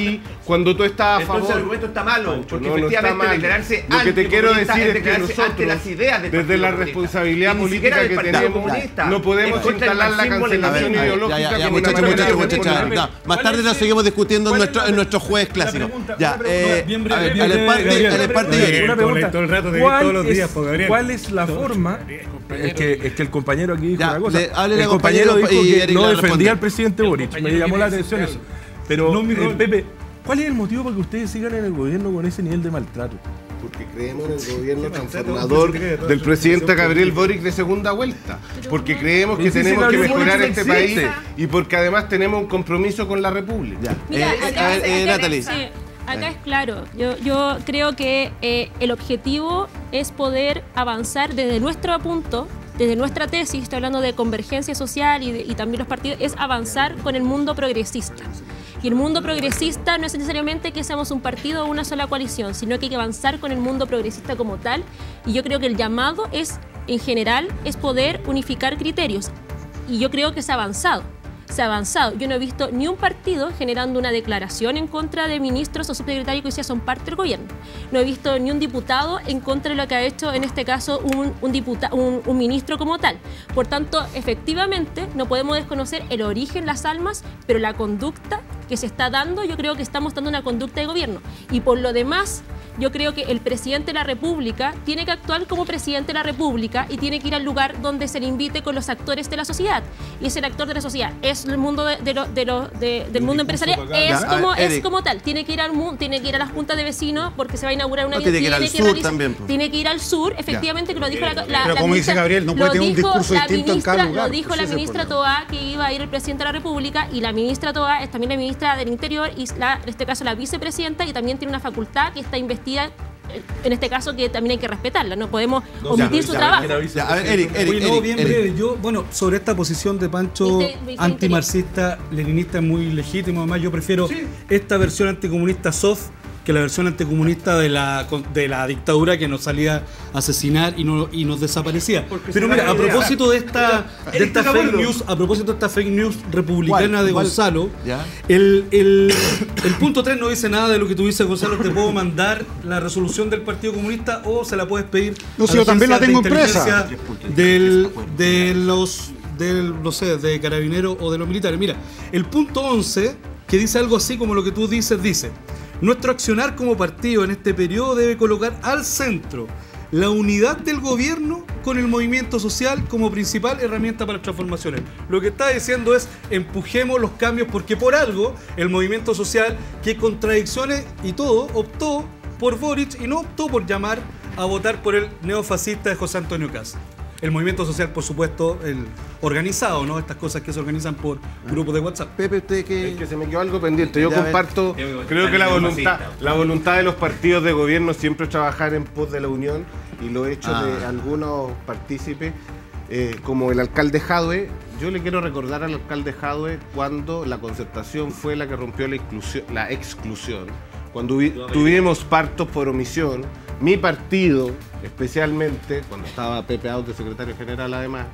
cuando tú estabas a Entonces favor. el argumento está malo, Pancho, porque no, no está efectivamente mal. declararse Lo que te quiero anticomunista decir es es que declararse ante las nosotros, ideas del desde Partido la Comunista. responsabilidad Y ni siquiera política del que Partido tenemos, Comunista. no podemos Es contra el instalar la marxismo, cancelación leninismo. ideológica Ya, ya, ya, como una muchachos, manera de muchachos, muchachos. gobernar. No, más tarde lo seguimos discutiendo en nuestro, en nuestro jueves clásico. Ya, eh, bien a breve, ver, bien al breve, parte, Gabriel. al parte Gabriel, y- Una pregunta. todo el rato te vi ¿Cuál todos los días, es- po, Gabriel. ¿Cuál es la forma? Es que, es que el compañero aquí dijo Ya, una cosa. le- háblele El al compañero compañero dijo y que Eric no le defendía responde. al presidente Boric. Me llamó la atención eso. Pero, No, mi eh, rol. Pepe, ¿cuál es el motivo para que ustedes sigan en el gobierno con ese nivel de maltrato? Porque creemos en el gobierno transformador del presidente Gabriel Boric de segunda vuelta. Porque creemos que Pero si ese tenemos que Gabriel mejorar Boric no este país existe. y porque además tenemos un compromiso con la República. Ya. Mira, Eh, eh, acá, a ver, eh, acá- Natalie. sí, acá es claro. Yo, yo creo que eh, el objetivo es poder avanzar desde nuestro punto, desde nuestra tesis, estoy hablando de convergencia social y, de- y también los partidos, es avanzar con el mundo progresista. Y el mundo progresista no es necesariamente que seamos un partido o una sola coalición, sino que hay que avanzar con el mundo progresista como tal. Y yo creo que el llamado es, en general, es poder unificar criterios. Y yo creo que se ha avanzado. Se ha avanzado. Yo no he visto ni un partido generando una declaración en contra de ministros o subsecretarios que hoy día son parte del gobierno. No he visto ni un diputado en contra de lo que ha hecho en este caso un, un, diputa, un, un ministro como tal. Por tanto, efectivamente, no podemos desconocer el origen, las almas, pero la conducta que se está dando, yo creo que estamos dando una conducta de gobierno. Y por lo demás, yo creo que el presidente de la República tiene que actuar como presidente de la República y tiene que ir al lugar donde se le invite con los actores de la sociedad. Y es el actor de la sociedad, es el mundo de, de lo- de lo- de- del mundo empresarial, es Ya, a como, ver, es Eric. como tal. Tiene que ir al mu- tiene que ir a la junta de vecinos porque se va a inaugurar una No, tiene que ir al sur realizar- también, pues. tiene que ir al sur, efectivamente, que lo dijo la, la, Pero la como dice ministra- Gabriel, no puede lo tener un dijo discurso la distinto en cada ministra- lugar, Lo dijo pues la ese es el ministra problema. Toá que iba a ir el presidente de la República y la ministra Toá es también la ministra del Interior y la, en este caso la vicepresidenta y también tiene una facultad que está investida, en este caso que también hay que respetarla, no podemos omitir ya, su ya, trabajo. Ya, a ver, Eric, Eric, Oye, no, Eric, bien Eric. breve. Yo, bueno, sobre esta posición de Pancho Viste- viste antimarxista, leninista es muy legítimo. Además, yo prefiero esta versión anticomunista soft que la versión anticomunista de la, de la dictadura que nos salía a asesinar y, no, y nos desaparecía. Pero mira, a propósito de esta, de esta fake news, a propósito de esta fake news republicana ¿Cuál? de ¿Cuál? Gonzalo, Ya. el, el, el punto tres no dice nada de lo que tú dices, Gonzalo. Te puedo mandar la resolución del Partido Comunista o se la puedes pedir. No, a si yo también la agencias de tengo impresa. inteligencia Del, de los, del, no sé, de carabineros o de los militares. Mira, el punto once, que dice algo así como lo que tú dices, dice: nuestro accionar como partido en este periodo debe colocar al centro la unidad del gobierno con el movimiento social como principal herramienta para las transformaciones. Lo que está diciendo es empujemos los cambios porque por algo el movimiento social, que contradicciones y todo, optó por Boric y no optó por llamar a votar por el neofascista de José Antonio Cast. El movimiento social, por supuesto, el organizado, ¿no? Estas cosas que se organizan por grupos de WhatsApp. Pepe, usted que... Es que se me quedó algo pendiente. Yo Ya, a ver. comparto, creo que la voluntad, la voluntad de los partidos de gobierno siempre es trabajar en pos de la unión y lo he hecho Ah. de algunos partícipes, eh, como el alcalde Jadwe. Yo le quiero recordar al alcalde Jadwe cuando la concertación fue la que rompió la, inclusión, la exclusión, cuando hubi- tuvimos partos por omisión, mi partido, especialmente, cuando estaba Pepe Out de secretario general además,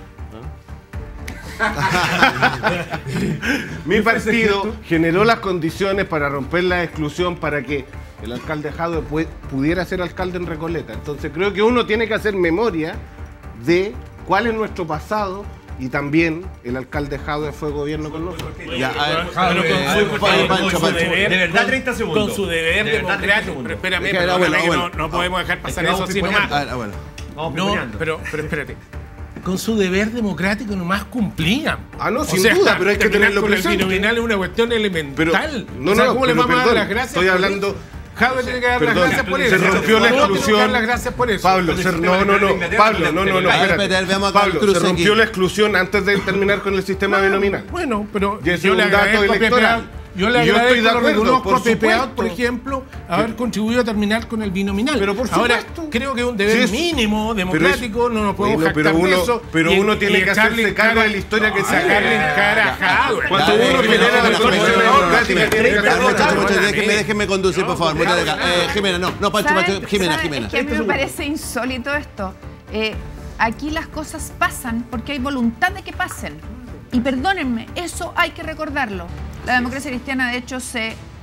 mi partido generó las condiciones para romper la exclusión para que el alcalde Jadwe pu- pudiera ser alcalde en Recoleta. Entonces creo que uno tiene que hacer memoria de cuál es nuestro pasado y también el alcalde Jadwe fue gobierno con nosotros. Ya, a ver, Pero eh, con su- Pancho, con Pancho, su Pancho. deber- De verdad, con- treinta segundos. Con su deber De verdad, treinta democrático. segundos. Pero espérame, Es que, perdóname abuelo, que abuelo. no, no podemos dejar pasar Es que eso vamos así nomás. piponeando. A ver, abuelo. Vamos No, piponeando. pero, pero espérate. Con su deber democrático nomás cumplían. Ah, no, O sin sea, duda, pero hay que terminar tenerlo con el presente. binominal es una cuestión Pero, elemental. no, o sea, no, ¿cómo le pero vamos a dar perdón, las gracias? estoy por hablando- eso? Jadwe tiene que dar Perdón, las gracias por se eso. rompió la Todos tienen que exclusión. dar las gracias por eso. Pablo, Pero se- el no, sistema no, no, de Inglaterra Pablo, no no, no, no, tiene- A ver, espérate. espérate, veamos acá el Pablo, cruce se rompió aquí. la exclusión antes de terminar con el sistema binominal. Bueno, pero Y ese yo es le un dato agradezco a Pepe electoral. Out- Yo le Y yo agradezco, estoy de lo acuerdo, reconozco por a Pepe Out, por supuesto. ejemplo, haber contribuido a terminar con el binominal. Pero por Ahora, supuesto. creo que es un deber Sí, es- mínimo, democrático, no nos podemos Bueno, pero jactar de uno- eso. pero y- uno tiene y que echarle hacerse en cargo cara- de la historia que sacarle en cara a Jadwe. Cuando Ya, uno eh, genera no, la no, condición no, no, no, democrática, no, tiene que A ver, hacerse muchachos, cargo. muchachos, déjenme, déjenme conducir, por favor. Muchas gracias. Eh, Jimena, no, no, Pancho, ¿Saben- Pancho, Jimena, saben? Jimena. Es que a mí me parece insólito esto. Eh, aquí las cosas pasan porque hay voluntad de que pasen. Y perdónenme, eso hay que recordarlo. La democracia cristiana, de hecho, se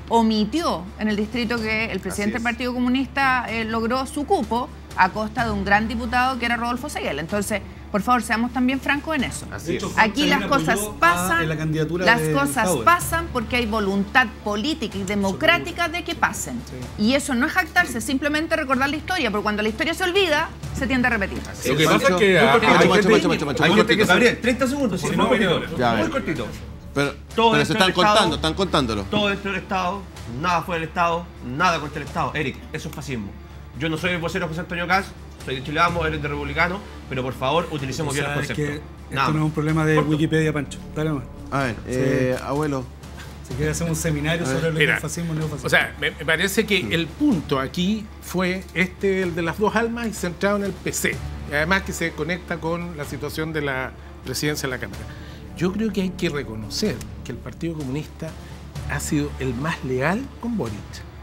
omitió en el distrito que el presidente del Partido Comunista eh, logró su cupo a costa de un gran diputado que era Rodolfo Seguel. Entonces, por favor, seamos también francos en eso. Así es. Aquí las cosas pasan, la candidatura las de cosas Bauer. pasan porque hay voluntad política y democrática de que pasen. Sí. Y eso no es jactarse, simplemente recordar la historia, porque cuando la historia se olvida, se tiende a repetir. Así Lo que pasa es que... Hay gente que... Gabriel, treinta segundos, si no, muy cortito. Pero, pero se están contando, están contándolo. Todo dentro del Estado, nada fuera del Estado, nada contra el Estado. Eric, eso es fascismo. Yo no soy el vocero José Antonio Caz, soy de Chile Vamos, eres de Republicano, pero por favor utilicemos bien los conceptos. Que esto no es un problema de Corto. Wikipedia, Pancho. Dale más. A ver, sí. eh, abuelo. Si quiere hacer un seminario sobre el neofascismo, neofascismo. O sea, me, me parece que el punto aquí fue este, el de las dos almas y centrado en el P C. Y además que se conecta con la situación de la presidencia de la Cámara. Yo creo que hay que reconocer que el Partido Comunista ha sido el más leal con Boric.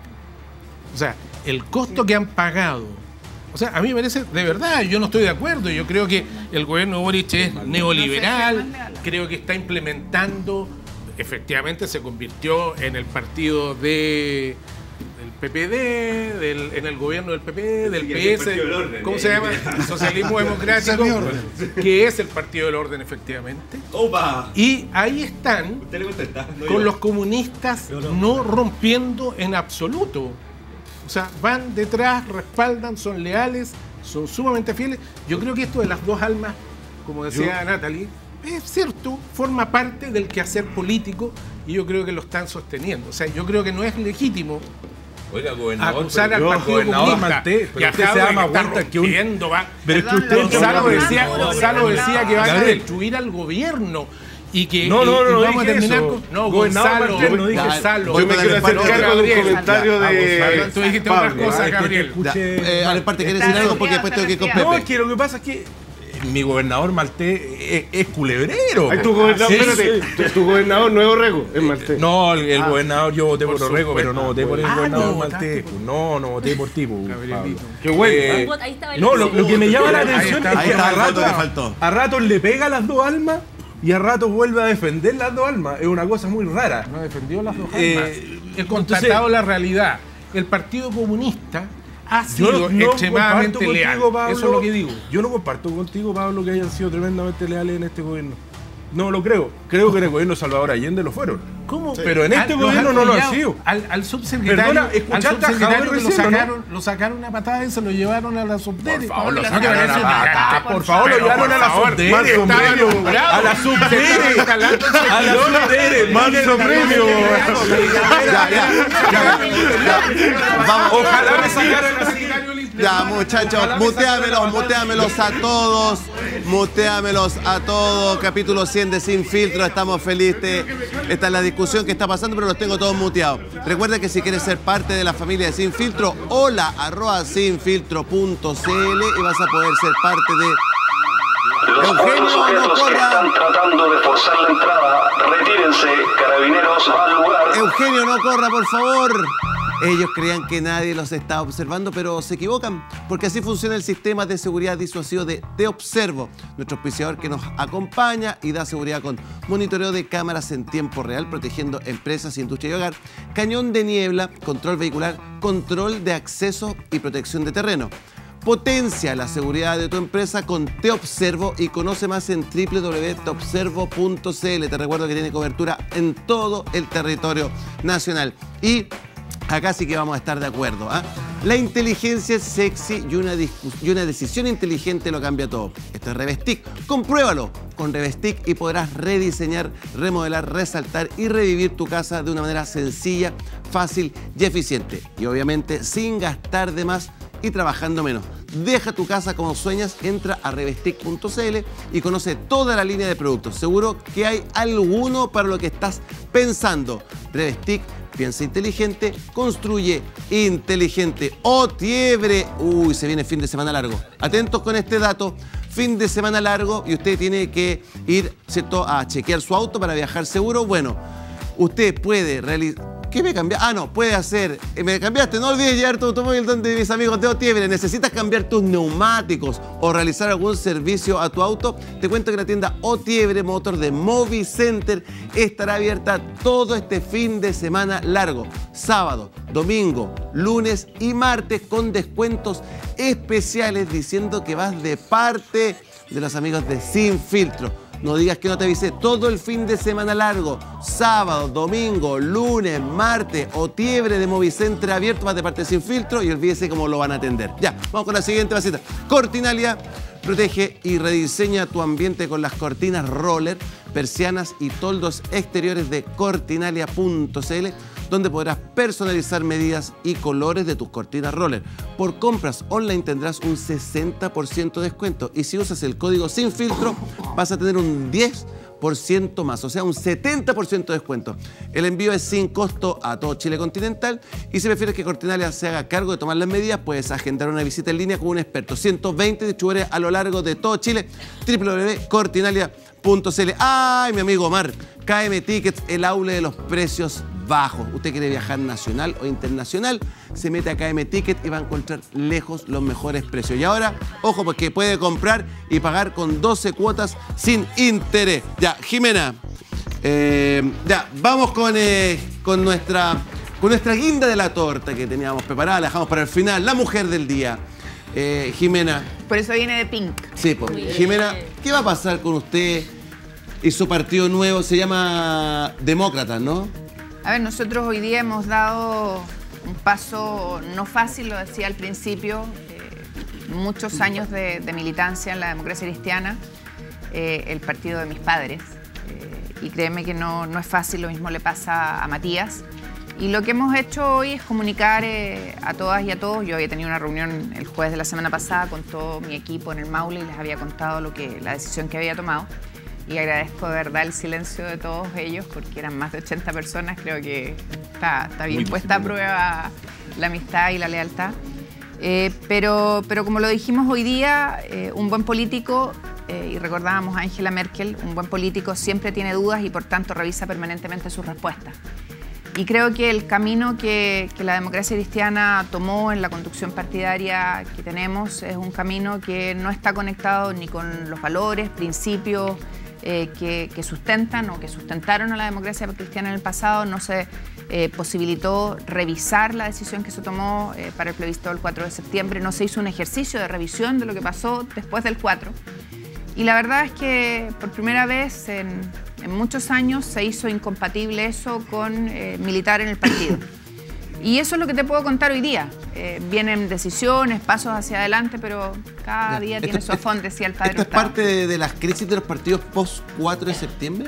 O sea, el costo que han pagado. O sea, a mí me parece, de verdad, yo no estoy de acuerdo. Yo creo que el gobierno de Boric es neoliberal, creo que está implementando, efectivamente se convirtió en el partido de, del P P D, del, en el gobierno del P P D, del P S, ¿cómo se llama? Socialismo Democrático, que es el Partido del Orden, efectivamente. Opa. Y ahí están con los comunistas no rompiendo en absoluto. O sea, van detrás, respaldan, son leales, son sumamente fieles. Yo creo que esto de las dos almas, como decía yo, Natalie, es cierto, forma parte del quehacer político y yo creo que lo están sosteniendo. O sea, yo creo que no es legítimo Oiga, gobernador, acusar al Partido gobernador Maltés, pero usted se da más vuelta que un... Va. Pero es que usted... Gonzalo decía, Gonzalo decía que van a destruir al gobierno. Y que no, no, no, y, y no vamos a terminar eso. con. No, Gonzalo, Martín, no dije Gonzalo. Yo me quiero hacer cargo de un comentario de. Tú dijiste otras cosas, Gabriel. Eh, Ale, parte, ¿quieres decir algo? Porque después tengo que ir con Pepe. No, es que lo que pasa es que mi gobernador Maltés es, es culebrero. Ay, tu gobernador, sí, espérate, sí. Tu, tu gobernador no es Orrego, es Maltés. No, el, el ah, gobernador, yo voté por, por Orrego, pero no voté por el ah, gobernador no, Maltés. No, no voté por ti, Gabrielito. Qué bueno. Eh, no, lo, lo que me llama la atención es que a ratos, a ratos le pega a las dos almas. Y a rato vuelve a defender las dos almas. Es una cosa muy rara. No defendió las dos almas. Eh, He constatado la realidad. El Partido Comunista ha sido no, no extremadamente contigo, leal. Pablo, eso es lo que digo. Yo no comparto contigo, Pablo, que hayan sido tremendamente leales en este gobierno. No lo creo. Creo que en el gobierno de Salvador Allende lo fueron. ¿Cómo? Sí. Pero en este al, gobierno no lo han sido. Al, al subsecretario, Perdona, al subsecretario que lo sacaron, ¿no? lo sacaron a patada y se lo llevaron a la subdere. Por favor, lo sacaron a la patada. Por favor, lo llevaron a la subdere. A la subdere. A la subdere. Manso premio. Ojalá me sacaran al secretario. Ya, muchachos, muteámelos, muteámelos a todos. Muteámelos a todos. Capítulo cien de Sin Filtro. Estamos felices. Esta es la discusión que está pasando, pero los tengo todos muteados. Recuerda que si quieres ser parte de la familia de Sin Filtro, hola arroba sinfiltro punto cl y vas a poder ser parte de... Los Eugenio, sujetos no corra. Que están tratando de forzar la entrada, retírense, carabineros va al lugar. Eugenio, no corra, por favor. Ellos creían que nadie los está observando, pero se equivocan, porque así funciona el sistema de seguridad disuasivo de Te Observo, nuestro auspiciador que nos acompaña y da seguridad con monitoreo de cámaras en tiempo real, protegiendo empresas, industria y hogar, cañón de niebla, control vehicular, control de acceso y protección de terreno. Potencia la seguridad de tu empresa con Te Observo y conoce más en w w w punto te observo punto cl. Te recuerdo que tiene cobertura en todo el territorio nacional. Y acá sí que vamos a estar de acuerdo. ¿eh? La inteligencia es sexy y una, y una decisión inteligente lo cambia todo. Esto es Revestic. Compruébalo con Revestic y podrás rediseñar, remodelar, resaltar y revivir tu casa de una manera sencilla, fácil y eficiente. Y obviamente sin gastar de más y trabajando menos. Deja tu casa como sueñas, entra a revestic punto cl y conoce toda la línea de productos. Seguro que hay alguno para lo que estás pensando. Revestic, piensa inteligente, construye inteligente. ¡Oh, Tiebre! Uy, se viene fin de semana largo. Atentos con este dato. Fin de semana largo y usted tiene que ir, ¿cierto?, a chequear su auto para viajar seguro. Bueno, usted puede realizar... qué me cambiaste? Ah, no, puede hacer. Me cambiaste, no olvides llevar tu automóvil donde mis amigos de Otiebre. ¿Necesitas cambiar tus neumáticos o realizar algún servicio a tu auto? Te cuento que la tienda Otiebre Motor de Movicenter estará abierta todo este fin de semana largo. Sábado, domingo, lunes y martes con descuentos especiales diciendo que vas de parte de los amigos de Sin Filtro. No digas que no te avisé. Todo el fin de semana largo, sábado, domingo, lunes, martes, Otiebre de Movicenter abierto, más de parte de Sin Filtro, y olvídese cómo lo van a atender. Ya, vamos con la siguiente vasita. Cortinalia protege y rediseña tu ambiente con las cortinas roller, persianas y toldos exteriores de cortinalia punto c l, donde podrás personalizar medidas y colores de tus cortinas roller. Por compras online tendrás un sesenta por ciento de descuento y si usas el código Sin Filtro vas a tener un diez por ciento más, o sea, un setenta por ciento de descuento. El envío es sin costo a todo Chile continental y si prefieres que Cortinalia se haga cargo de tomar las medidas, puedes agendar una visita en línea con un experto. ciento veinte distribuidores a lo largo de todo Chile. doble u doble u doble u punto cortinalia punto c l. ¡Ay, mi amigo Omar! K M Tickets, el aula de los precios bajos. Usted quiere viajar nacional o internacional, se mete a K M Ticket y va a encontrar lejos los mejores precios. Y ahora, ojo, porque puede comprar y pagar con doce cuotas sin interés. Ya, Jimena, eh, ya, vamos con, eh, con, nuestra, con nuestra guinda de la torta que teníamos preparada, la dejamos para el final, la mujer del día. Eh, Jimena. Por eso viene de Pink. Sí, pues. Jimena, ¿qué va a pasar con usted y su partido nuevo? Se llama Demócratas, ¿no? A ver, nosotros hoy día hemos dado un paso no fácil, lo decía al principio, eh, muchos años de, de militancia en la democracia cristiana, eh, el partido de mis padres. Eh, y créeme que no, no es fácil, lo mismo le pasa a Matías. Y lo que hemos hecho hoy es comunicar eh, a todas y a todos. Yo había tenido una reunión el jueves de la semana pasada con todo mi equipo en el Maule y les había contado lo que, la decisión que había tomado. Y agradezco de verdad el silencio de todos ellos porque eran más de ochenta personas. Creo que está, está bien puesta a prueba la amistad y la lealtad. Eh, pero, pero como lo dijimos hoy día, eh, un buen político, eh, y recordábamos a Angela Merkel, un buen político siempre tiene dudas y por tanto revisa permanentemente sus respuestas. Y creo que el camino que, que la democracia cristiana tomó en la conducción partidaria que tenemos es un camino que no está conectado ni con los valores, principios eh, que, que sustentan o que sustentaron a la democracia cristiana en el pasado. No se eh, posibilitó revisar la decisión que se tomó eh, para el plebiscito del cuatro de septiembre. No se hizo un ejercicio de revisión de lo que pasó después del cuatro. Y la verdad es que por primera vez en, en muchos años se hizo incompatible eso con eh, militar en el partido. Y eso es lo que te puedo contar hoy día. Eh, vienen decisiones, pasos hacia adelante, pero cada día esto, tiene su afón, decía el padre. ¿Esto es parte de, de las crisis de los partidos post cuatro de septiembre?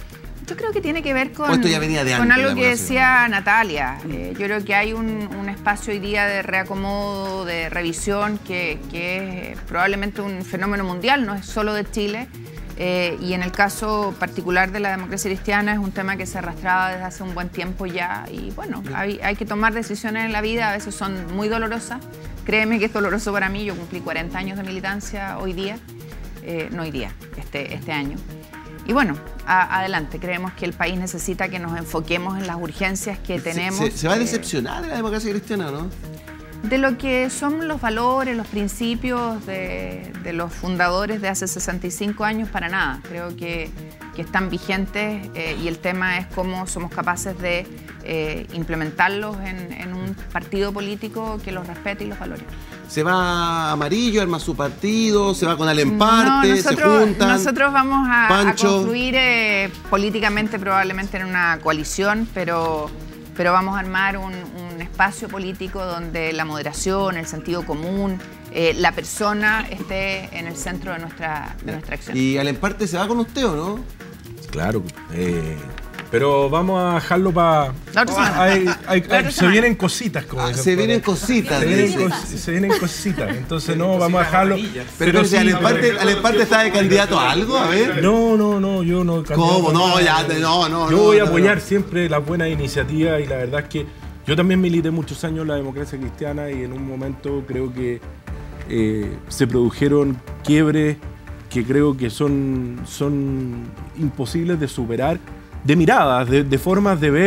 Yo creo que tiene que ver con, esto ya venía de con antes, algo que decía Natalia. Eh, yo creo que hay un, un espacio hoy día de reacomodo, de revisión, que, que es probablemente un fenómeno mundial, no es solo de Chile. Eh, y en el caso particular de la democracia cristiana es un tema que se arrastraba desde hace un buen tiempo ya. Y bueno, hay, hay que tomar decisiones en la vida, a veces son muy dolorosas. Créeme que es doloroso para mí, yo cumplí cuarenta años de militancia hoy día, eh, no hoy día, este, este año. Y bueno, a, adelante, creemos que el país necesita que nos enfoquemos en las urgencias que tenemos. ¿Se, se, se va a decepcionar de la democracia cristiana, no? De lo que son los valores, los principios de, de los fundadores de hace sesenta y cinco años, para nada. Creo que, que están vigentes eh, y el tema es cómo somos capaces de eh, implementarlos en, en un partido político que los respete y los valore. Se va Amarillo, arma su partido, se va con Alemparte, no, nosotros, se juntan. Nosotros vamos a, a construir eh, políticamente probablemente en una coalición, pero, pero vamos a armar un, un espacio político donde la moderación, el sentido común, eh, la persona esté en el centro de nuestra, de nuestra acción. ¿Y Alemparte se va con usted o no? Claro, eh, pero vamos a dejarlo para... Oh, se vienen cositas. Como ah, se vienen cositas. Se vienen, cos, se vienen cositas, entonces no, vamos a dejarlo. Pero, pero si sí, Alemparte, Alemparte está de candidato a algo, a ver. No, no, no, yo no. ¿Cómo? No, ya, no, no. Yo no, voy a no, apoyar no. siempre las buenas iniciativas y la verdad es que yo también milité muchos años en la democracia cristiana y en un momento creo que eh, se produjeron quiebres que creo que son, son imposibles de superar, de miradas, de, de formas de ver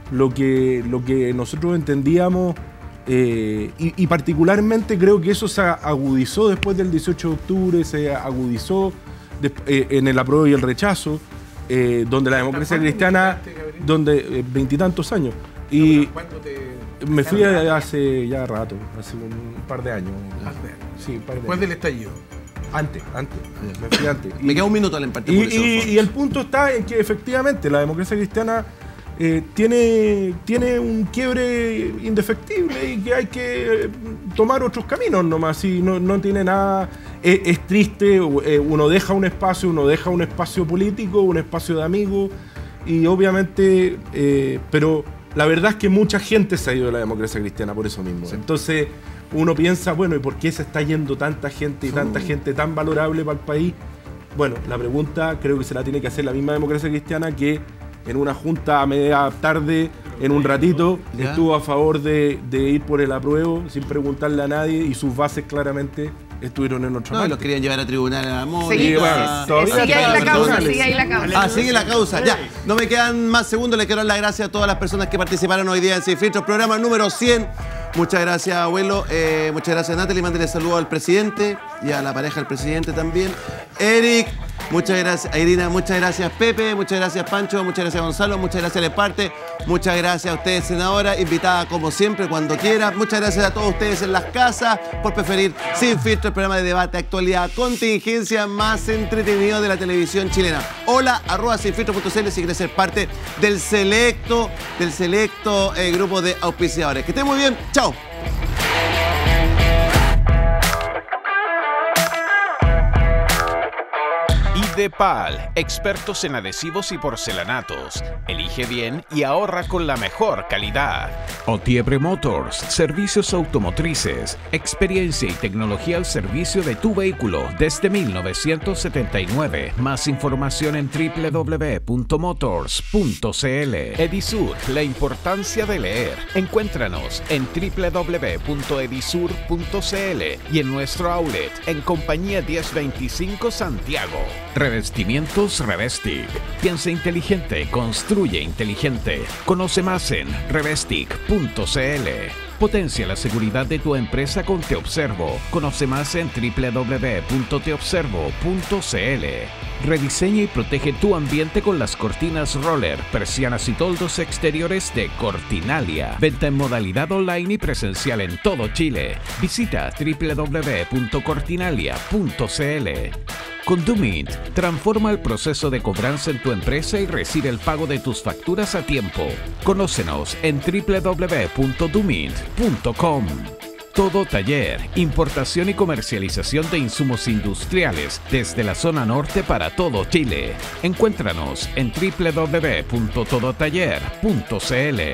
lo que, lo que nosotros entendíamos, eh, y, y particularmente creo que eso se agudizó después del dieciocho de octubre, se agudizó de, eh, en el apruebo y el rechazo, eh, donde la democracia cristiana, donde veintitantos eh, años. Y me fui hace ya rato, hace un par de años. Sí, un par de Después años. del estallido. Antes, antes, me fui antes. Me queda un minuto al empate. Y, y, y el punto está en que efectivamente la democracia cristiana eh, tiene, tiene un quiebre indefectible y que hay que tomar otros caminos nomás. Y no, no tiene nada. Es, es triste, eh, uno deja un espacio, uno deja un espacio político, un espacio de amigos, y obviamente, eh, pero la verdad es que mucha gente se ha ido de la democracia cristiana por eso mismo. Sí. Entonces uno piensa, bueno, ¿y por qué se está yendo tanta gente y tanta gente tan valorable para el país? Bueno, la pregunta creo que se la tiene que hacer la misma democracia cristiana, que en una junta a media tarde, en un ratito, ¿ya? Estuvo a favor de, de ir por el apruebo sin preguntarle a nadie, y sus bases claramente estuvieron en otra No, parte. los querían llevar a tribunal a la Mónica. Sí, bueno, todavía sigue ahí la causa, sigue ahí la causa. Ah, sigue la causa, ya. No me quedan más segundos, le quiero dar las gracias a todas las personas que participaron hoy día en Sin Filtros, programa número cien. Muchas gracias, abuelo. Eh, muchas gracias, Natalie. Mándale saludos al presidente y a la pareja del presidente también. Eric, muchas gracias. Irina, muchas gracias, Pepe. Muchas gracias, Pancho. Muchas gracias, Gonzalo. Muchas gracias, Leparte. Muchas gracias a ustedes, senadora, invitada como siempre, cuando quiera. Muchas gracias a todos ustedes en las casas por preferir Sin Filtro, el programa de debate, actualidad, contingencia más entretenido de la televisión chilena. Hola, arroba sinfiltro punto c l si quieres ser parte del selecto, del selecto eh, grupo de auspiciadores. Que estén muy bien. Chao. Idepal, expertos en adhesivos y porcelanatos. Elige bien y ahorra con la mejor calidad. Otiebre Motors, servicios automotrices, experiencia y tecnología al servicio de tu vehículo desde mil novecientos setenta y nueve. Más información en doble u doble u doble u punto motors punto c l. Edisur, la importancia de leer. Encuéntranos en doble u doble u doble u punto edisur punto c l y en nuestro outlet en Compañía diez veinticinco Santiago. Revestimientos Revestic. Piensa inteligente, construye inteligente. Conoce más en revestic punto c l. Potencia la seguridad de tu empresa con Te Observo. Conoce más en doble u doble u doble u punto te observo punto c l. Rediseña y protege tu ambiente con las cortinas roller, persianas y toldos exteriores de Cortinalia. Venta en modalidad online y presencial en todo Chile. Visita doble u doble u doble u punto cortinalia punto c l. Con Dumint, transforma el proceso de cobranza en tu empresa y recibe el pago de tus facturas a tiempo. Conócenos en doble u doble u doble u punto dumint punto com. Todo Taller, importación y comercialización de insumos industriales desde la zona norte para todo Chile. Encuéntranos en doble u doble u doble u punto todo taller punto c l.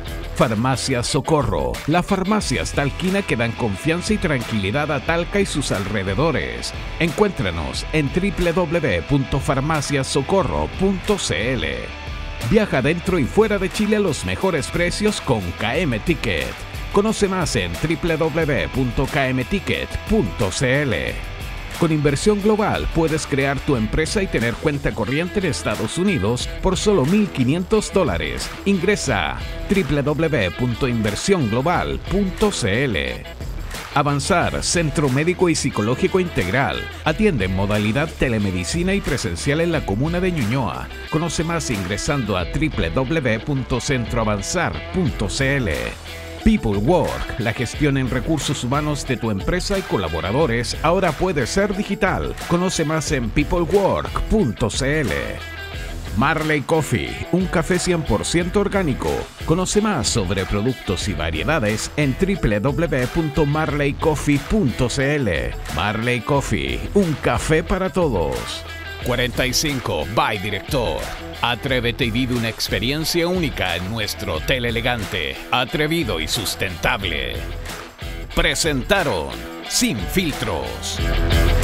Farmacia Socorro, las farmacias talquina que dan confianza y tranquilidad a Talca y sus alrededores. Encuéntranos en doble u doble u doble u punto farmacia socorro punto c l. Viaja dentro y fuera de Chile a los mejores precios con K M Ticket. Conoce más en doble u doble u doble u punto k m ticket punto c l. Con Inversión Global puedes crear tu empresa y tener cuenta corriente en Estados Unidos por solo mil quinientos dólares. Ingresa a doble u doble u doble u punto inversión global punto c l. Avanzar, Centro Médico y Psicológico Integral. Atiende en modalidad telemedicina y presencial en la comuna de Ñuñoa. Conoce más ingresando a doble u doble u doble u punto centro avanzar punto c l. People Work, la gestión en recursos humanos de tu empresa y colaboradores ahora puede ser digital. Conoce más en people work punto c l. Marley Coffee, un café cien por ciento orgánico. Conoce más sobre productos y variedades en doble u doble u doble u punto marley coffee punto c l. Marley Coffee, un café para todos. cuarenta y cinco by Director. Atrévete y vive una experiencia única en nuestro hotel elegante, atrevido y sustentable. Presentaron Sin Filtros.